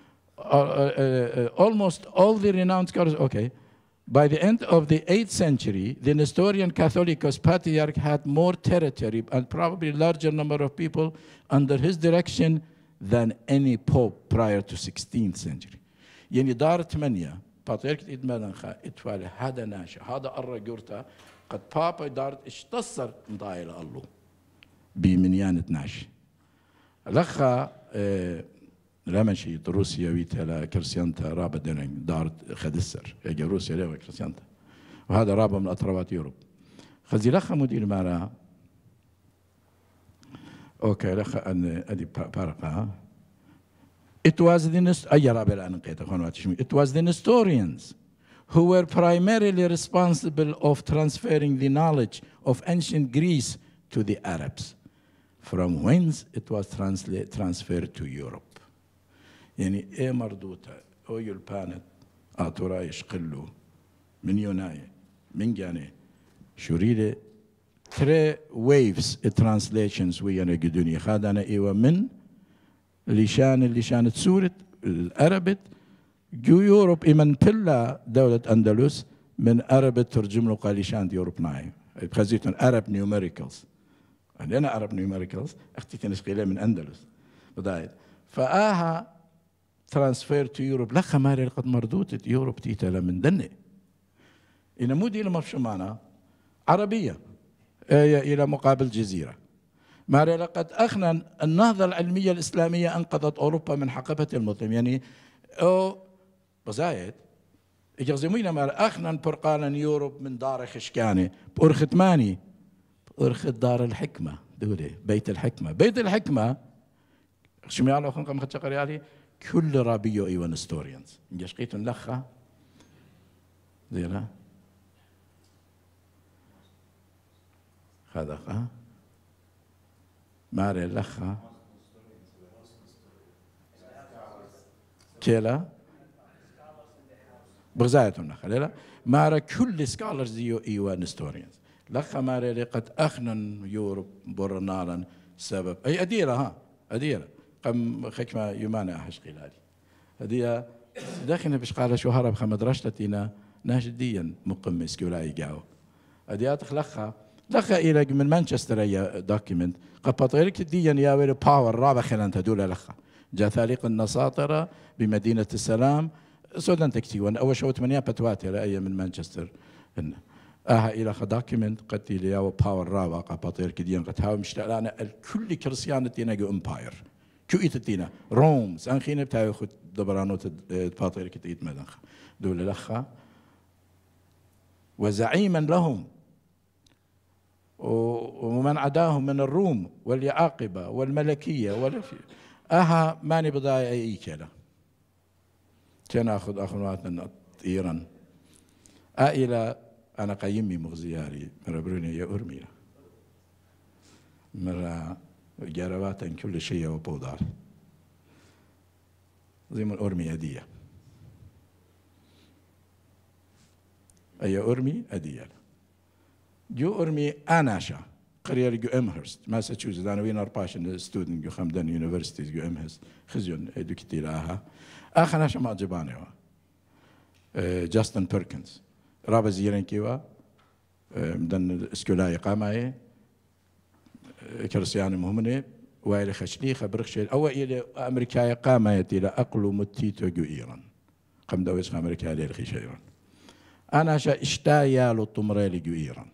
Almost all the renowned scholars. Okay, by the end of the 8th century, the Nestorian Catholicos Patriarch had more territory and probably larger number of people under his direction than any pope prior to 16th century. يعني دارت 8 باتريرك إدمانا خا إتفال هذا ناشا هذا الرجورتا قد بابا دارت اشتصر مضايل الله بمنيانة ناش لخا لما شيء روسيا ويتلا كريستيانتا رابا دينين دارت خدسر يجي روسيا ليه كريستيانتا وهذا رابا من أطرافات يوروب خزي لخا مدير مارا أوكي لخا أن أدي بارقة It was the Nestorians who were primarily responsible of transferring the knowledge of ancient Greece to the Arabs, from whence it was transferred to Europe. يعني إيه مردوتا أو يلبانت آتورايش قلو من يوناي من جاني شوريدة 3 waves translations ويانا قدوني خادنا إيوه من لشان سورة الأربت جو يوروب إمن بلا دولة أندلس من أربت ترجم له قال لشان يوروب ناي بخزيتون أرب نيوميريكلز عندنا أرب نيوميريكلز أختي تنسقيلة من أندلس بداية فآها ترانسفير تو يوروب لخا ماري قد مردوتة يوروب تيتلا من دني إن مودي لما بشمانا عربية إلى مقابل جزيرة ماري لقد أخنى النهضة العلمية الإسلامية أنقذت أوروبا من حقبة المظلم، يعني أو بزايد إجازمينا مار أخنى برقالا يوروب من دار خشكاني بأرخت ماني بأرخت دار الحكمة دولي بيت الحكمة. بيت الحكمة شميالو خنقم خدش قريالي كل رابيو ايوان ستوريانز نجشقيت لخا زينا هذا ماري لخا كيلا بغزايتهم لخا لا مارا كل سكالرز ديو ايوان ستوريانز لخا ماري لقد اخنن يوروب برنالا سبب اي اديره اديره قم خكمة يمانع أحش قلالي هدية داخلنا بش قال شو هرب خمد رشتتنا ناشديا مقمس كولا يقاو هدية تخلخها لخا إلى من مانشستر أي دوكيمنت قبطيرك ديا يا ويل باور رابع خلان تدول لخا جاء ثاليق النصاطرة بمدينة السلام سودان تكتيون أول شو 8 بتواتر أي من مانشستر إنه إلى دوكيمنت قد لي باور رابع قبطيرك ديا قد هاو مشتغلنا الكل كريستيانة تينا امباير كو إتتينا روم سانخينا بتاعي خد دبرانو تفاطير كتيت مدنخ دول لخا وزعيما لهم ومن عداهم من الروم واليعاقبة والملكية والفي ماني بضايع أي كلا كان أخذ أخواتنا إيران إلى أنا قيمي مغزياري مربروني يا أرمينا مرة جاربات كل شيء وبودار زي ما الأرمي أدية أي أرمي أدية جو أرمي أناشا قرية جو إمهرست ماساتشوستس أنا وين أرباشن ستودنت جو خمدان يونيفرسيتيز جو إمهرست خزيون إدو كتير آخناشا ما جباني جاستن بيركنز رابع زيرين كيوا مدن اسكولاي قاماي كرسيان مهمني وإلى خشلي خبرخ أو إلى أمريكا قامت إلى أقل متيتو جو إيران قم دويس أمريكا إلى خشيران أنا شا اشتايا للطمرالي جو إيران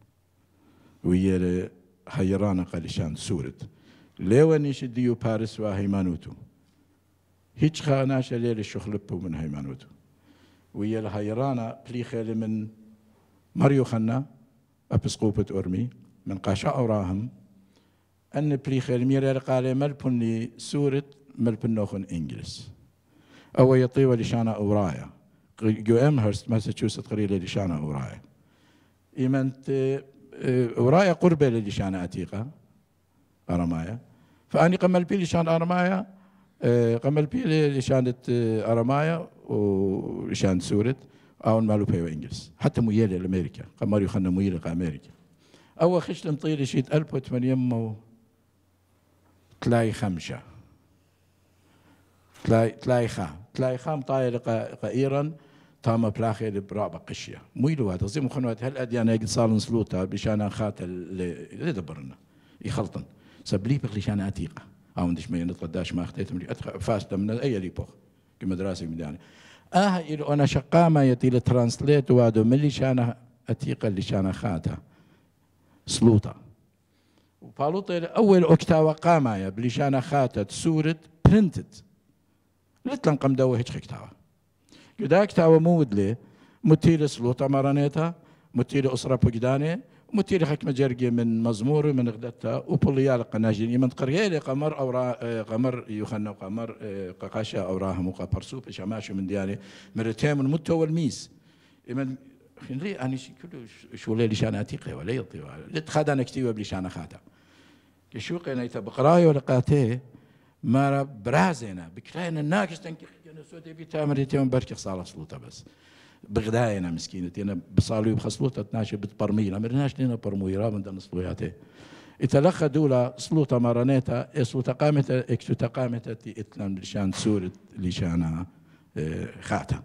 ويا حيران قليشان سورت ليوني شديو باريس وهيمانوتو هيج خاناش ليل الشخلبو من هيمانوتو ويا الحيران بليخيل من ماريو خنا أبسقوبة أرمي من قاشا أوراهم أن بليخيل ميرا قال ملبني سورة ملبنوخن إنجلس أو يطيو لشانا أورايا جو إمهرست ماساتشوست قريلة لشانا أورايا إيمانت أورايا قربة لشانا أتيقا أرمايا فأني قمل بي لشان أرمايا قمل بي لشانة أرمايا ولشان سورة أو مالو بيو إنجلس حتى ميالي لأمريكا قمر يخلنا ميالي قامريكا أول خشل مطيل شيت 1800 تلاي خمسة تلاي خام طايل إيران تام بلاخي برابع قشية ميلو هذا زي مخنوات هل أديانا يقد صار نسلوتا بشان خاتل اللي دبرنا يخلطن سبلي بخلي شان أتيقة أو ندش ما ينتقداش ما أخطيت من فاسدة من أي ليبوخ كمدرسة ميداني إلى أنا شقامة يتيل ترانسليت وادو ملي شان أتيقة اللي شان خاتها سلوطة وبالوطة أول أكتاوى قامايا بلشانة خاتت سورة برنتد لتلنقم دوه هيك كتاوى كدا كتاوى مودلي متيل سلوطة مرانيتها متيل أسرة بقداني متيل حكمة جرقي من مزمور من غدتها وبوليال قناجين يمن قريالي قمر قمر يخنو قمر قاشا أوراهم وقبرسو بشماشو من دياني مرتين من متو والميس يمن خنري أنا كله شو لي لشان أتيقي ولا يطي ولا لتخدنا كتير بلشان خاطر كشوق أنا يتبقراي ولا قاتيه ما برازنا بكراين الناقش تنكي أنا سودي بيتامريتين بركي صار سلوطة بس بغداينا مسكينة أنا بصالوا بخسلوطة 12 بتبرميل أمرناش لنا برمويرا من دون سلوياته يتلقى دولة سلوطة مرانيتا سلوطة قامت إكسو تقامت إتلام لشان سورة لشان خاطر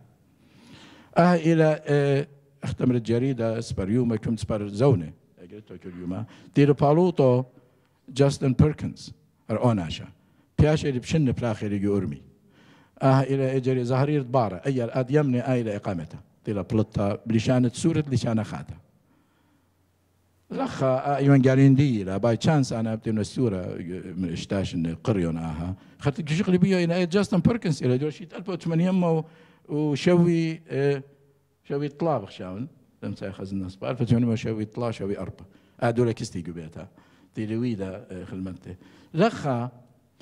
إلى اختمر الجريدة اسبر يوم كم اسبر زونة قلت كل يوم ديرو بالوتو جاستن بيركنز أوناشا بياش اللي بشن بلاخر يجي أرمي إلى إجري زهرير بارة أي الأد يمني إلى إقامته ديرو بلطة بلشانة سورة لشانة خاطة لخ ايوان قالين دي لا باي تشانس انا ابتن السوره من اشتاش ان قريون اها خاطر شغلي بيا الى جاستن بيركنز الى دول شيت 1800 وشوي شوي طلاب خشاون لم سيخز الناس 1800 شوي طلا شوي اربع هذول كستي قبيتها تيلويدا خدمته لخا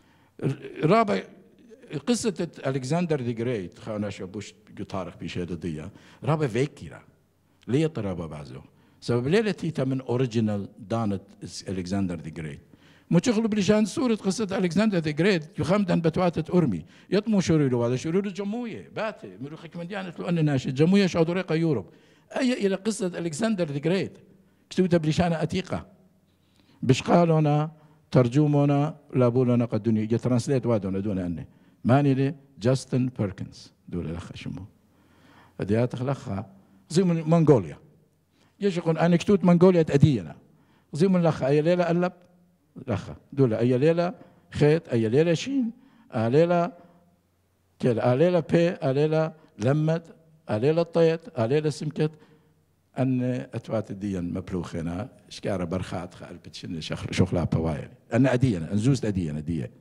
رابع قصة الكسندر ذا جريت خانا شابوش طارق بشهادة دي رابع فيكيرا ليه طرابة بعزو سبب ليلة تيتا من اوريجينال دانت الكسندر ذا جريت مو تشغلوا بلشان سورة قصة الكسندر ذا جريت يخمدن بتواتة ارمي يطمو شريرو هذا شريرو جموية باتي مروخك من ديانة لو أن ناشد جموية شاطريقة يوروب أي إلى قصة الكسندر ذا جريت كتبتها بلشان أتيقة بشقالونا ترجمونا لابولونا قد دنيا جا ترانسليت وادونا دون أني ماني لي جاستن بيركنز دول الأخ شمو هديات أخلقها زي من منغوليا يشقون أنا كتوت منغوليا تأدينا زي من الأخ أي ليلة قلب الأخ دول أي ليلة خيط أي ليلة شين ليلة كلا ليلة بي ليلة لمت ليلة طيت ليلة سمكت أن أتوات الدين مبلوخنا شكارة برخات خالبت شن شغلها بوايل أنا أدينا أنزوز أدينا دي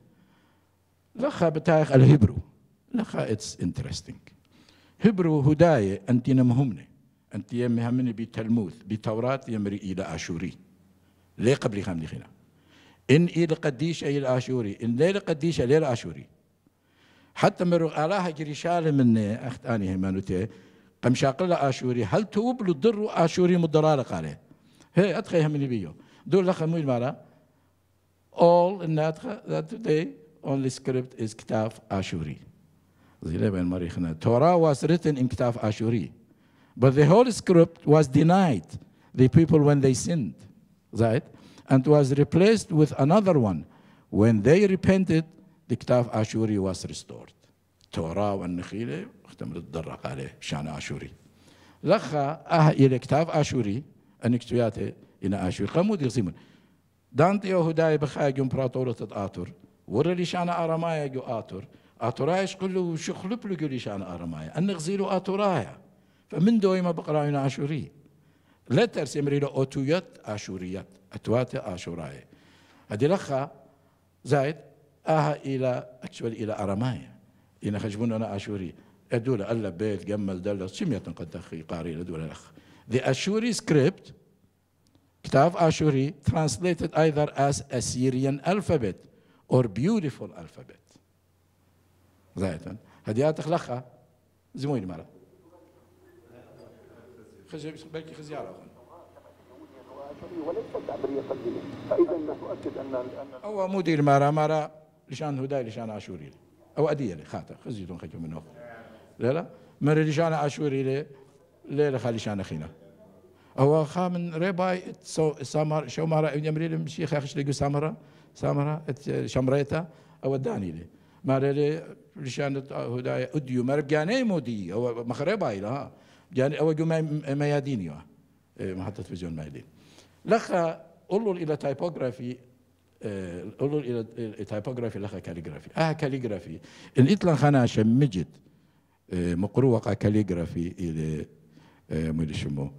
لخا بتاعك الهبرو لخا اتس انترستينج هبرو هداية أنت نمهمني أنت يمهمني بتلموذ بتوراة يمري إلى آشوري ليه قبل خامني خنا إن إلى قديش إلى آشوري إن ليلة قديش إلى آشوري حتى مرو آلاها جريشال من أخت أني هيمانوتي قم شاقل آشوري هل توب للضر آشوري مضرارق عليه هي أدخيها من بيو دول لخا مو المالا all in that today only script is كتاب آشوري زي لبن مريخنا Torah was written in كتاب آشوري but the whole script was denied the people when they sinned right and was replaced with another one when they repented the كتاب آشوري was restored توراة والنخيلة اختمرت الضرق عليه شان آشوري لخا إلى كتاب آشوري أنكتوياته إلى آشوري قمود يغزيمون دانتي وهداي بخاج إمبراطورة آتور ورلي شان آرامايا جو آتورايا شقلو شخلب له قولي شان آرامايا أن غزيلو آتورايا فمن دويما بقراين آشوري لا ترسمري له أوتويات آشوريات أتوات آشورايا هذه لخا زايد إلى أكشوال إلى آرامايا إن خجبون أنا آشوري أدول ألا بيت جمل دلس شمية قد تخي قاري لدول الأخ The Ashuri script كتاب آشوري translated either as Assyrian alphabet or beautiful alphabet زايدا هدي أتخلقها زموين مرة خزي بالكي خزيارة وليست عبرية قلبية فإذا نؤكد أن أو مدير مرة لشان هداي لشان آشوري أو أدية لي خاطر خزيتون خجوا منه لا مرة لشان آشوري لي لا خالي شان أخينا هو خامن رباي سامر شو مرة يمري لهم شيخ أخش لقوا سامرة شمريتا أو الداني لي مرة لي لشان هداي أديو مرة بجاني مودي أو مخرباي لا جاني أو جو مياديني محطة تلفزيون ميادين لخا أولو إلى تايبوغرافي أولو إلى تايبوغرافي لخا كاليغرافي كاليغرافي الإطلاق خنا شمجد مقروقة كاليغرافي إلى مدري شمو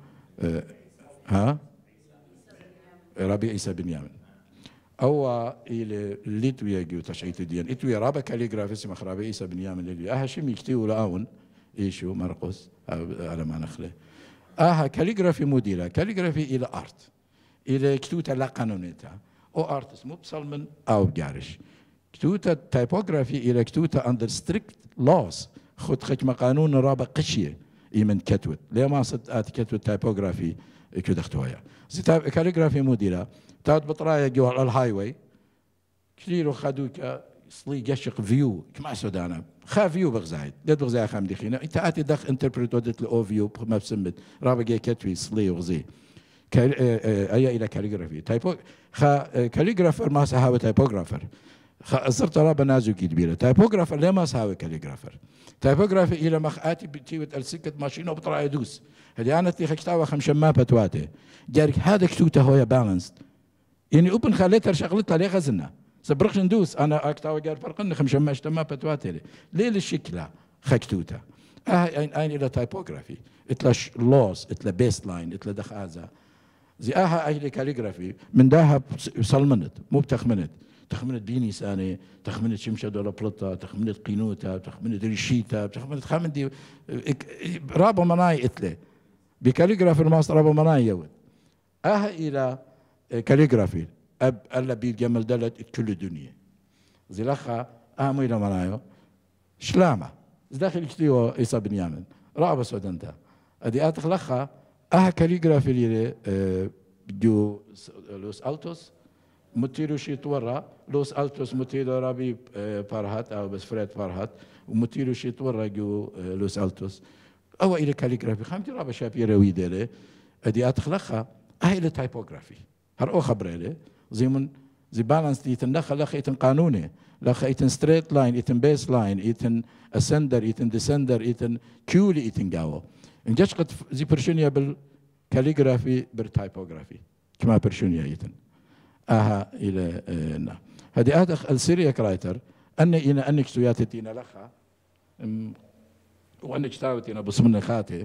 ربيع عيسى بن يامن أو إلى ليتويا جو تشعيت الدين إتويا رابع كاليغرافي اسمه ربيع عيسى بن يامن اللي شيء يكتبوا لأون إيشو مرقس على ما نخله كاليغرافي موديلا كاليغرافي إلى أرت إلى كتوتا لا قانونيتا أو أرتس مو بصلمن أو بجارش كتوتا تايبوغرافي إلى كتوتا أندر ستريكت لوز خد خدمة قانون رابع قشية إيمن كتوت ليه ما صد كتوت تايبوغرافي كده اختويا زي كاليغرافي موديلا تاد بطرايا جو على الهاي واي كثير خدوك صلي جشق فيو كما سودانا خا فيو بغزايد دد بغزاي خام دخينا انت اتي دخ انتربريت ودت الاو فيو ما بسمت رابع جاي كتوي صلي وغزي اي الى كاليغرافي تايبو خا كاليغرافر ما سهاوي تايبوغرافر صرت رابع نازو كبيره تايبوغرافر ليه ما سهاوي كاليغرافر تايبوغرافي الى مخاتي بتيوت السكت ماشينو بطرا يدوس هدي انا تي خكتاوا خمس ما بتواته جارك هذا كتوته هو بالانس يعني اوبن خليتها شغلتها ليه غزنا سبرقش ندوس انا اكتاوا جار فرقنا خمس ما اشتما بتواته ليه الشكله خكتوته اين الى تايبوغرافي اتلا لوس اتلا بيس لاين اتلا دخازه زي اها اهلي كاليغرافي من داها صلمنت مو بتخمنت تخمنت ديني ساني تخمنت شمشة دولا بلطة تخمنت قينوتا تخمنت ريشيتا تخمنت خامن دي رابو مناي اتلي بكاليغرافي الماستر رابو مناي يود اها الى كاليغرافي اب الا بيجمل دلت كل الدنيا زي لخا اهم الى منايو شلامه داخل كتيو عيسى بن يامن رابو سودنتا ادي اتخ لخا اها كاليغرافي اللي جو لوس التوس متيرو شي تورا لوس التوس متيرو رابي فارهات او بس فريد فارهات ومتيرو شي تورا جو لوس التوس او الى كاليغرافي خامتي رابا شابي روي ديري ادي اتخلخها اهي الى تايبوغرافي هر او خبريلي زي من زي بالانس دي تندخل لخ ايتن قانوني لخ ايتن ستريت لاين ايتن بيس لاين ايتن اسندر ايتن ديسندر ايتن كيولي ايتن جاو انجاش قد زي برشونيا بالكاليغرافي بالتايبوغرافي كما برشونيا ايتن اها الى هذه ادخ السيريا رايتر اني انا انك سوياتتينا لخا وانك تاوتينا بصمنا خاتي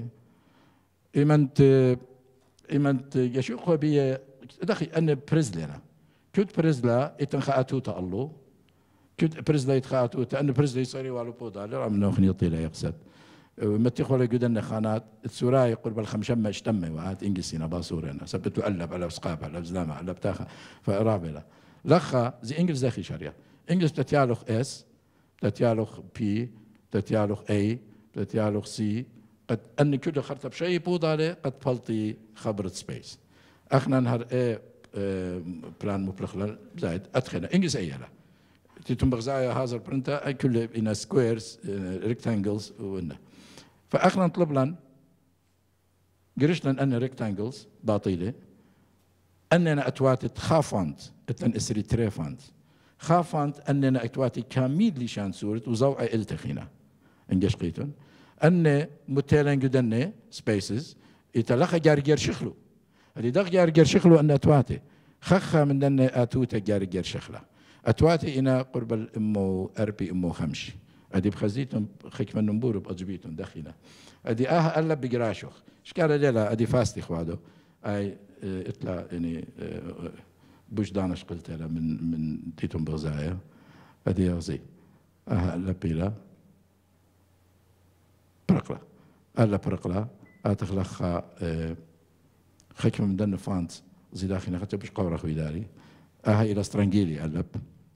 ايمنت يشوق بي دخي ان بريزلنا كنت بريزلا اتنخاتو تالو كنت بريزلا يتخاتو ان بريزلا يصيري والو بودا رغم انه خنيطي لا يقصد متيخو لقد ان خانات السوراي قرب الخمشمه اشتمي وعاد انجلسينا باصورنا سبتو قلب على سقاب على زلامه على بتاخه فرابله لخا زي انجلز داخل شريعه انجلز تتيالوخ اس تتيالوخ بي تتيالوخ اي تتيالوخ سي قد ان كل خرطه بشيء بوضاله قد فلطي خبره سبيس اخنا نهار اي بلان مبلغ زايد ادخل انجلز اي لا تيتم بغزايا هذا برنتا اي كل ان سكويرز ريكتانجلز وانه فاخنا نطلب لنا قرشنا ان ريكتانجلز باطيله اننا اتواتت خافانت اتن اسري تريفانت خافانت اننا اتواتي كاميد لشان سورة وزوعة التخينا انجش قيتون ان متيلن قدني سبيسز يتلقى جارجير شخلو اللي دق جارجير شخلو ان اتواتي خخا من ان اتوتا جارجير شخله اتواتي انا قرب الامو اربي امو خمشي ادي بخزيتهم خيك من نمبور باجبيتهم دخينا ادي الا بقراشوخ شكال ليلا ادي فاستي خوادو اي اطلع يعني بوش دانش قلت له من تيتم بغزايا ادي غزي الا بيلا برقلا الا برقلا اتخلخ خيك من دن فانت زي داخلنا خاطر باش قورا خوي داري الى سترانجيلي الب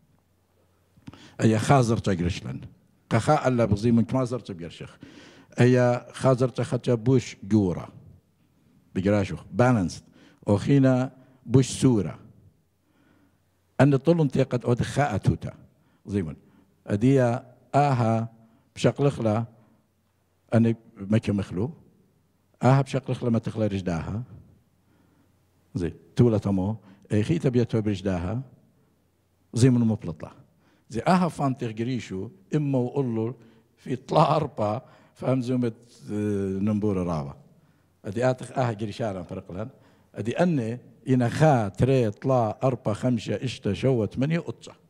اي خازر تجرشلن قخا الا بزي من كمازر تبيرشخ اي خازر تختا بوش جورا بقراشوخ بالانس وخينا بوش سورة أن طول انتقد أو دخاء توتا زيمون أديا بشقلخلا أن مكي مخلو بشقلخلا ما تخلى رجداها زي تولا تمو خيتا بيتو برجداها زيمون مبلطلا زي فانتيغ قريشو إما وقولو في طلع أربعة فهم زومت نمبور رابع أدي آتخ قريشارا فرقلان أدي أني إنا خا تري طلا أربعة خمسة إشتا شوة ثمانية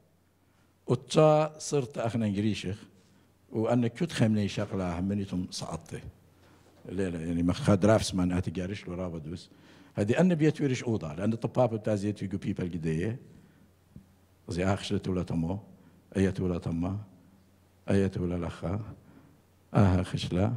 أطا صرت أخنا قريشخ وأنا كنت خمني شغلة همنيتم سقطتي ليلة يعني ما خا درافس مان آتي قارش له رابدوس هدي أني بيتويرش أوضة لأن الطباب بتازيت يجو بيبل قديه زي أخشلت ولا تمو أيت ولا تما أيت ولا لخا خشلة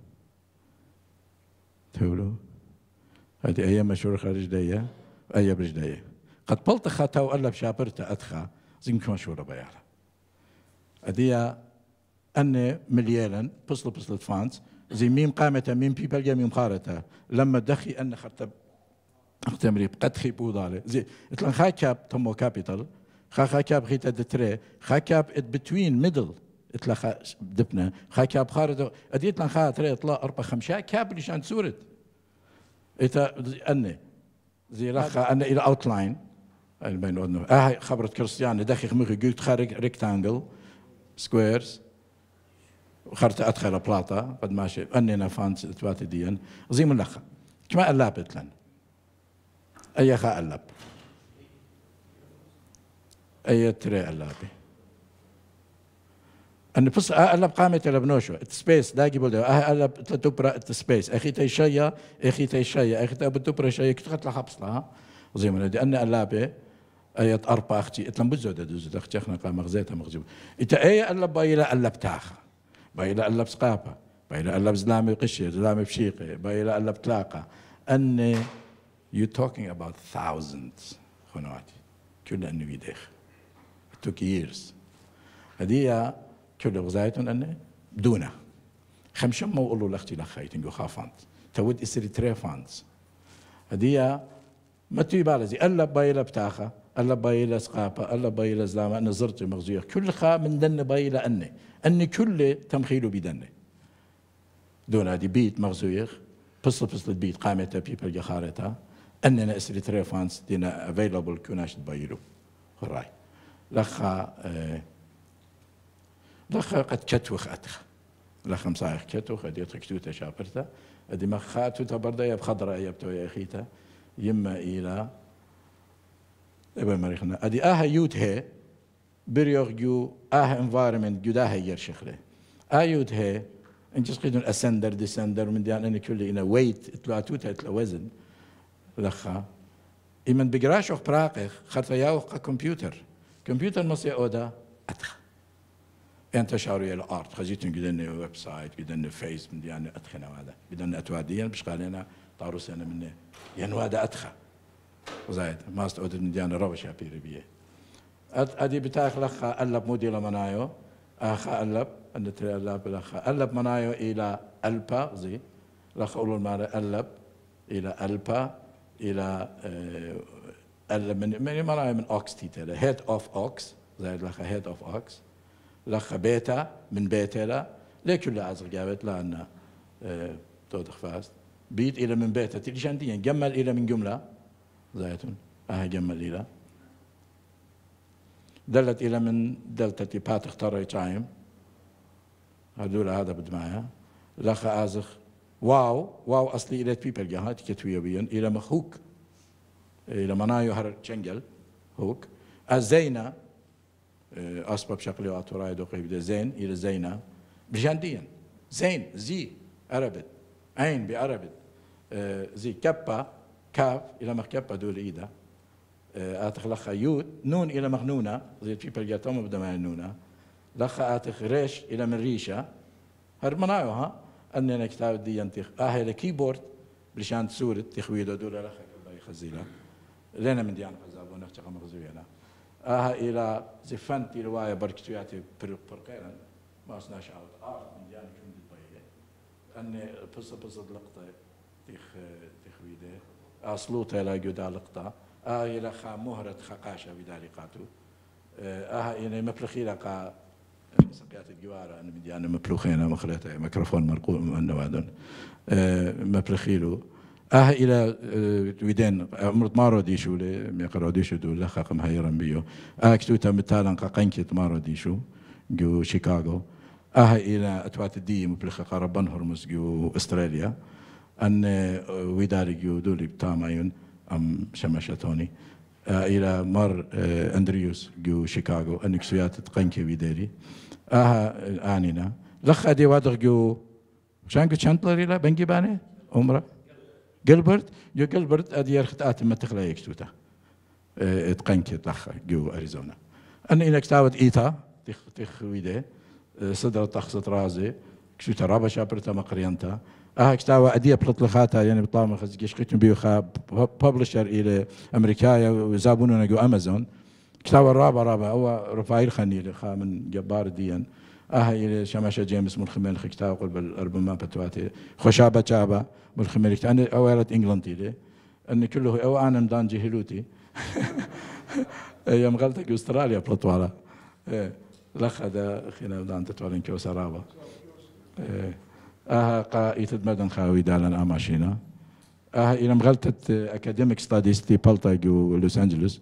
تولو هذه أيام مشهور خارج داية أيام برجداية قد بلت خاتا وقال بشابرتا أدخا زينك مشهورة بيالا أديا أني مليالا بصل فانس زي ميم قامتا ميم بيبل يا ميم خارتا لما دخي أن خرطب اختمري قد خي بوضالي زي اتلان خا كاب تمو كابيتال خا كاب خيتا دتري خا كاب ات بتوين ميدل اتلا خا دبنا خا كاب خارتا أديت لان خا تري اطلا أربع خمسة كاب لشان سورت إتا أني زي لخا أنا إلى أوتلاين البين خبرة كريستيان دخيخ مخي قلت خارج ريكتانجل سكويرز وخرت أدخل بلاطة قد ماشي أني أنا فانس إثبات ديان زي من لخا كما ألابت لن أي خا ألاب أي تري ألابي أن بص أقلب قامة لبنوشو سبيس لاقي بولده أقلب تبرا سبيس أخي تيشيا أخي تيشيا أخي تبرا شيء كتقتل حبسلها زي ما ندي أن ألابه أيات أربعة أختي إتلم بزودة دوزة أختي إحنا قام مغزيتها مغزوب إتا أي ألب بايلا ألب تاخا بايلا ألب سقافة بايلا ألب زلامي قشة زلامي بشيقة بايلا ألب تلاقة أن you talking about thousands خنواتي كل أنه يدخ it took years هدية كل غزايتهم أنه دونه خمشم ما وقولوا لأختي لخيتين جو خافانت تود إسري تريفانز هدية ما تيبالة زي ألا بايلة بتاخة ألا بايلة سقافة ألا بايلة زلامة أنا زرت مغزوية كل خا من دن بايلة أني كل تمخيله بدنه دون هذه بيت مغزوية بصل بيت قامتها بيبل جخارتها أننا إسري تريفانز دينا available كوناش تبايلو خراي لخا قد كتوخ أتخ لخا مصايخ كتوخ أدي تكتوتا شابرتا أدي مخاتو تبردا يب خضراء يبتو يا أخيتا يما إلى إبن مريخنا أدي يوت هي بريوغ جو environment جو ده يرشخله يوت هي إنت تقيدون أسندر ديسندر من ديان أنا كل إنا ويت إتلاتوتا إتلا وزن لخا إمن بقراشوخ براقخ خرطا ياوخ كمبيوتر مصير أودا أتخ أنت شاري الأرض خزيتون قدرنا ويب سايت قدرنا فيس من ديان أتخنا هذا قدرنا أتواديا بش قالنا طاروس أنا منه ينوادا أتخ وزايد ما استودد من ديان روش أبيري بيه أدي بتاخ لخا ألب موديلا منايو أخا ألب أن تري ألب لخا ألب منايو إلى ألبا زي لخا أولو المارة ألب إلى ألبا إلى ألب من منايو من أوكس تيتلا هيد أوف أوكس زايد لخا هيد أوف أوكس لخ بيتا من بيتا لا كل عزر جابت لأن تودخ فاست بيت إلى من بيتا تلي شانتين جمل إلى من جملة زايتون جمل إلى دلت إلى من دلتة بات اختار تايم هذول هذا بدمايا لخ عزخ واو أصلي إلى بيبل جهات كتوية بيان إلى مخوك إلى منايو هر تشنجل هوك الزينة أسباب شكلي وأطوراي دوقي بدا زين إلى زينة بجانديا زين زي عربت عين بعربت زي كبا كاف إلى مخكبة دول إيدا آتخ لخ يود نون إلى مغنونة زي بيبل جاتوم بدا ما النونة لخ آتخ ريش إلى من ريشة هرمنايو ها أننا كتاب دي ينتخ إلى كيبورد بلشان سورة تخويدو دول لخ كبا يخزيلا لنا من ديان خزابو نفتق مغزوينا إلى زفنت رواية بركتوياتي برقيرا ما أصناش عاود من ديان كم دبيه أن بص لقطة تخويده أصلوته إلى جدا لقطة إلى مهرة خقاشة بدارقاته إلى مبلغي لقى سقيات الجوارة أنا من ديان مبلوخين مخلته ميكروفون مرقوم أنه هذا مبلغيله إلى ويدين أمرت مارو ديشو ميقرأ ديشو دول لخاق مهيرن بيو كتوتا مثالا قنكت مارو ديشو جو شيكاغو إلى أتوات الدي مبلغ قربان هرمز جو أستراليا أن ويداري جو دولي بتامايون أم شمشتوني إلى مار أندريوس جو شيكاغو أنك سويات تقنكي ويداري آنينا لخ أدي وادغ جو شانكو شانتلر إلى بنجي باني عمره جلبرت أدي يرخت ما تخلى يكتوتا تقنكي تلخ جو أريزونا أن إنك تاود إيتا تخويده صدر تخصت رازي كشوتا رابا شابرتا مقريانتا كتاوى أدية بلطلخاتها يعني بطامة خزيكيش قيتم بيو خاب بابلشر إلى أمريكايا وزابونونا جو أمازون كتاوى الرابا هو رفايل خنيل خا من جبار ديان إلى شماشة جيمس ملخمين كتاوى قل بالأربما بتواتي خشابة شابة ملخمين أنا أولت إنجلندي لي أن كله أو أنا مدان جهلوتي يوم غلطك أستراليا بلطوالا لخ هذا خينا مدان تتوالين كيو سرابة قائد مدن خاوي دالن أماشينا إلى مغلطة أكاديميك ستاديز تي بالتا جو لوس أنجلوس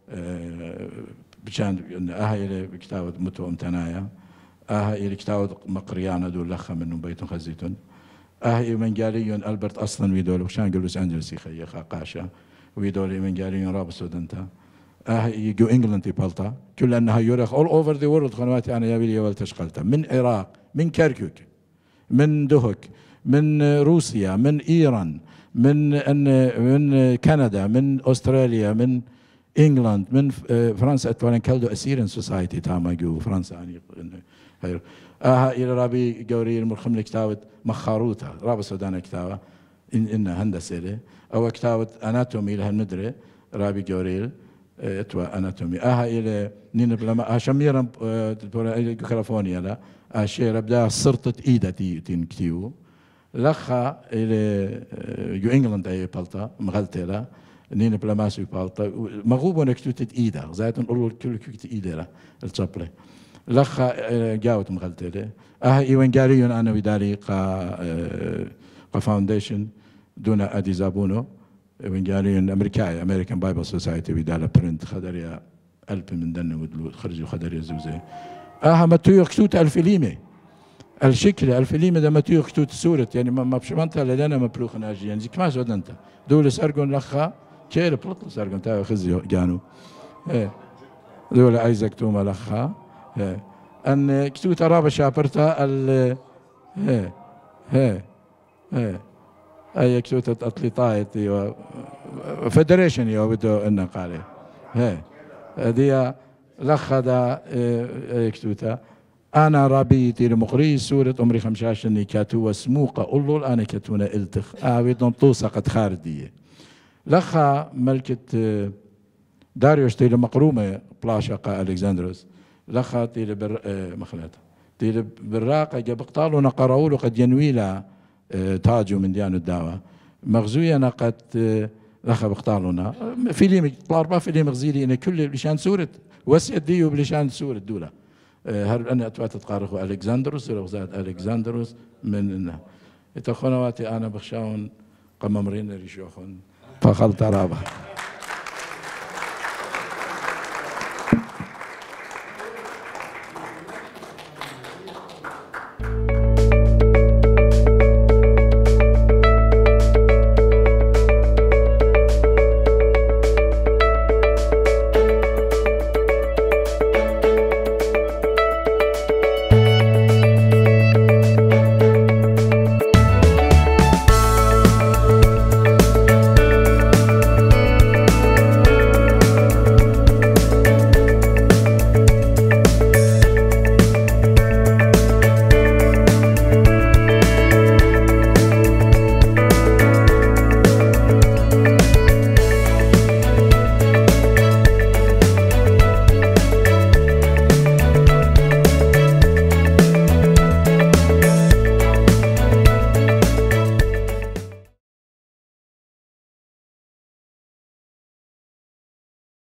بشان إلى كتاب متو امتنايا إلى كتاب مقريانا دول لخا منهم بيتون خزيتون من جاليون ألبرت أصلا ويدول وشان لوس أنجلوس يخي قاشا ويدول من جاليون راب سودنتا يجو انجلند يبلطا كل انها يورخ اول اوفر ذا وورلد قنوات انا يابيلي والتشقلتها من العراق من كركوك من دهك من روسيا من ايران من كندا من استراليا من انجلند من فرنسا اتوان كالدو اسيرن سوسايتي تاما جو فرنسا يعني الى رابي جوري المرخم لكتابة مخاروتا رابا سودانا كتابة إن هندسة أو كتابة أناتومي لها ندرة رابي جوريل اتوا أناتومي إلى نين بلما شميرا كاليفورنيا لا شيء ربدا صرتت إيدا تنكتيو لخا إلى يو إنجلند أي بالتا مغلتة لا نين بلماسو بالتا مغوبة نكتوت إيدا زايد نقول كل كتوت إيدا لا الشابلة لخا جاوت مغلتة إيوان جاريون أنا وداري قا فاونديشن دون أدي زابونو إيوان جاريون أمريكاي أمريكان بايبل سوسايتي ودالا برنت خدريا ألب من دن ودلو خرجوا خدريا زوزي ما تيو كتوت الفيليمي الشكل الفيليمي ده ما تيو كتوت سورة يعني ما بشمنتها لنا مبلوخ ناجي يعني زيك ما زود أنت دول سارقون لخا كير بلطل سارقون تاو خزيو جانو دول أيزاك توما لخا أن كتوت رابع شابرتا ال أي كتوت أتليطايت يو فيدريشن يو بدو إنه قاله دي لخدا كتوتا أنا رابيتي لمقري سورة عمري 15 كاتو وسموقة أولول أنا كاتونا إلتخ بدون توسا قد خاردية لخا ملكة داريوش تيلي مقرومة بلاشقة ألكسندروس لخا تيلي مخلات تيلي بالراقة بقطالو نقراولو قد ينويلا تاجو من ديانو الدعوة مغزوية نقد لخا بقطالونا فيلم طلاربا فيلم غزيلي إن كل بلشان سورة وسيد ديو بلشان سورة دولة هل أنا أتوات تقارخو ألكسندروس وغزات ألكسندروس من إتخونواتي أنا بخشاون قممرين ريشوخون فخلط رابا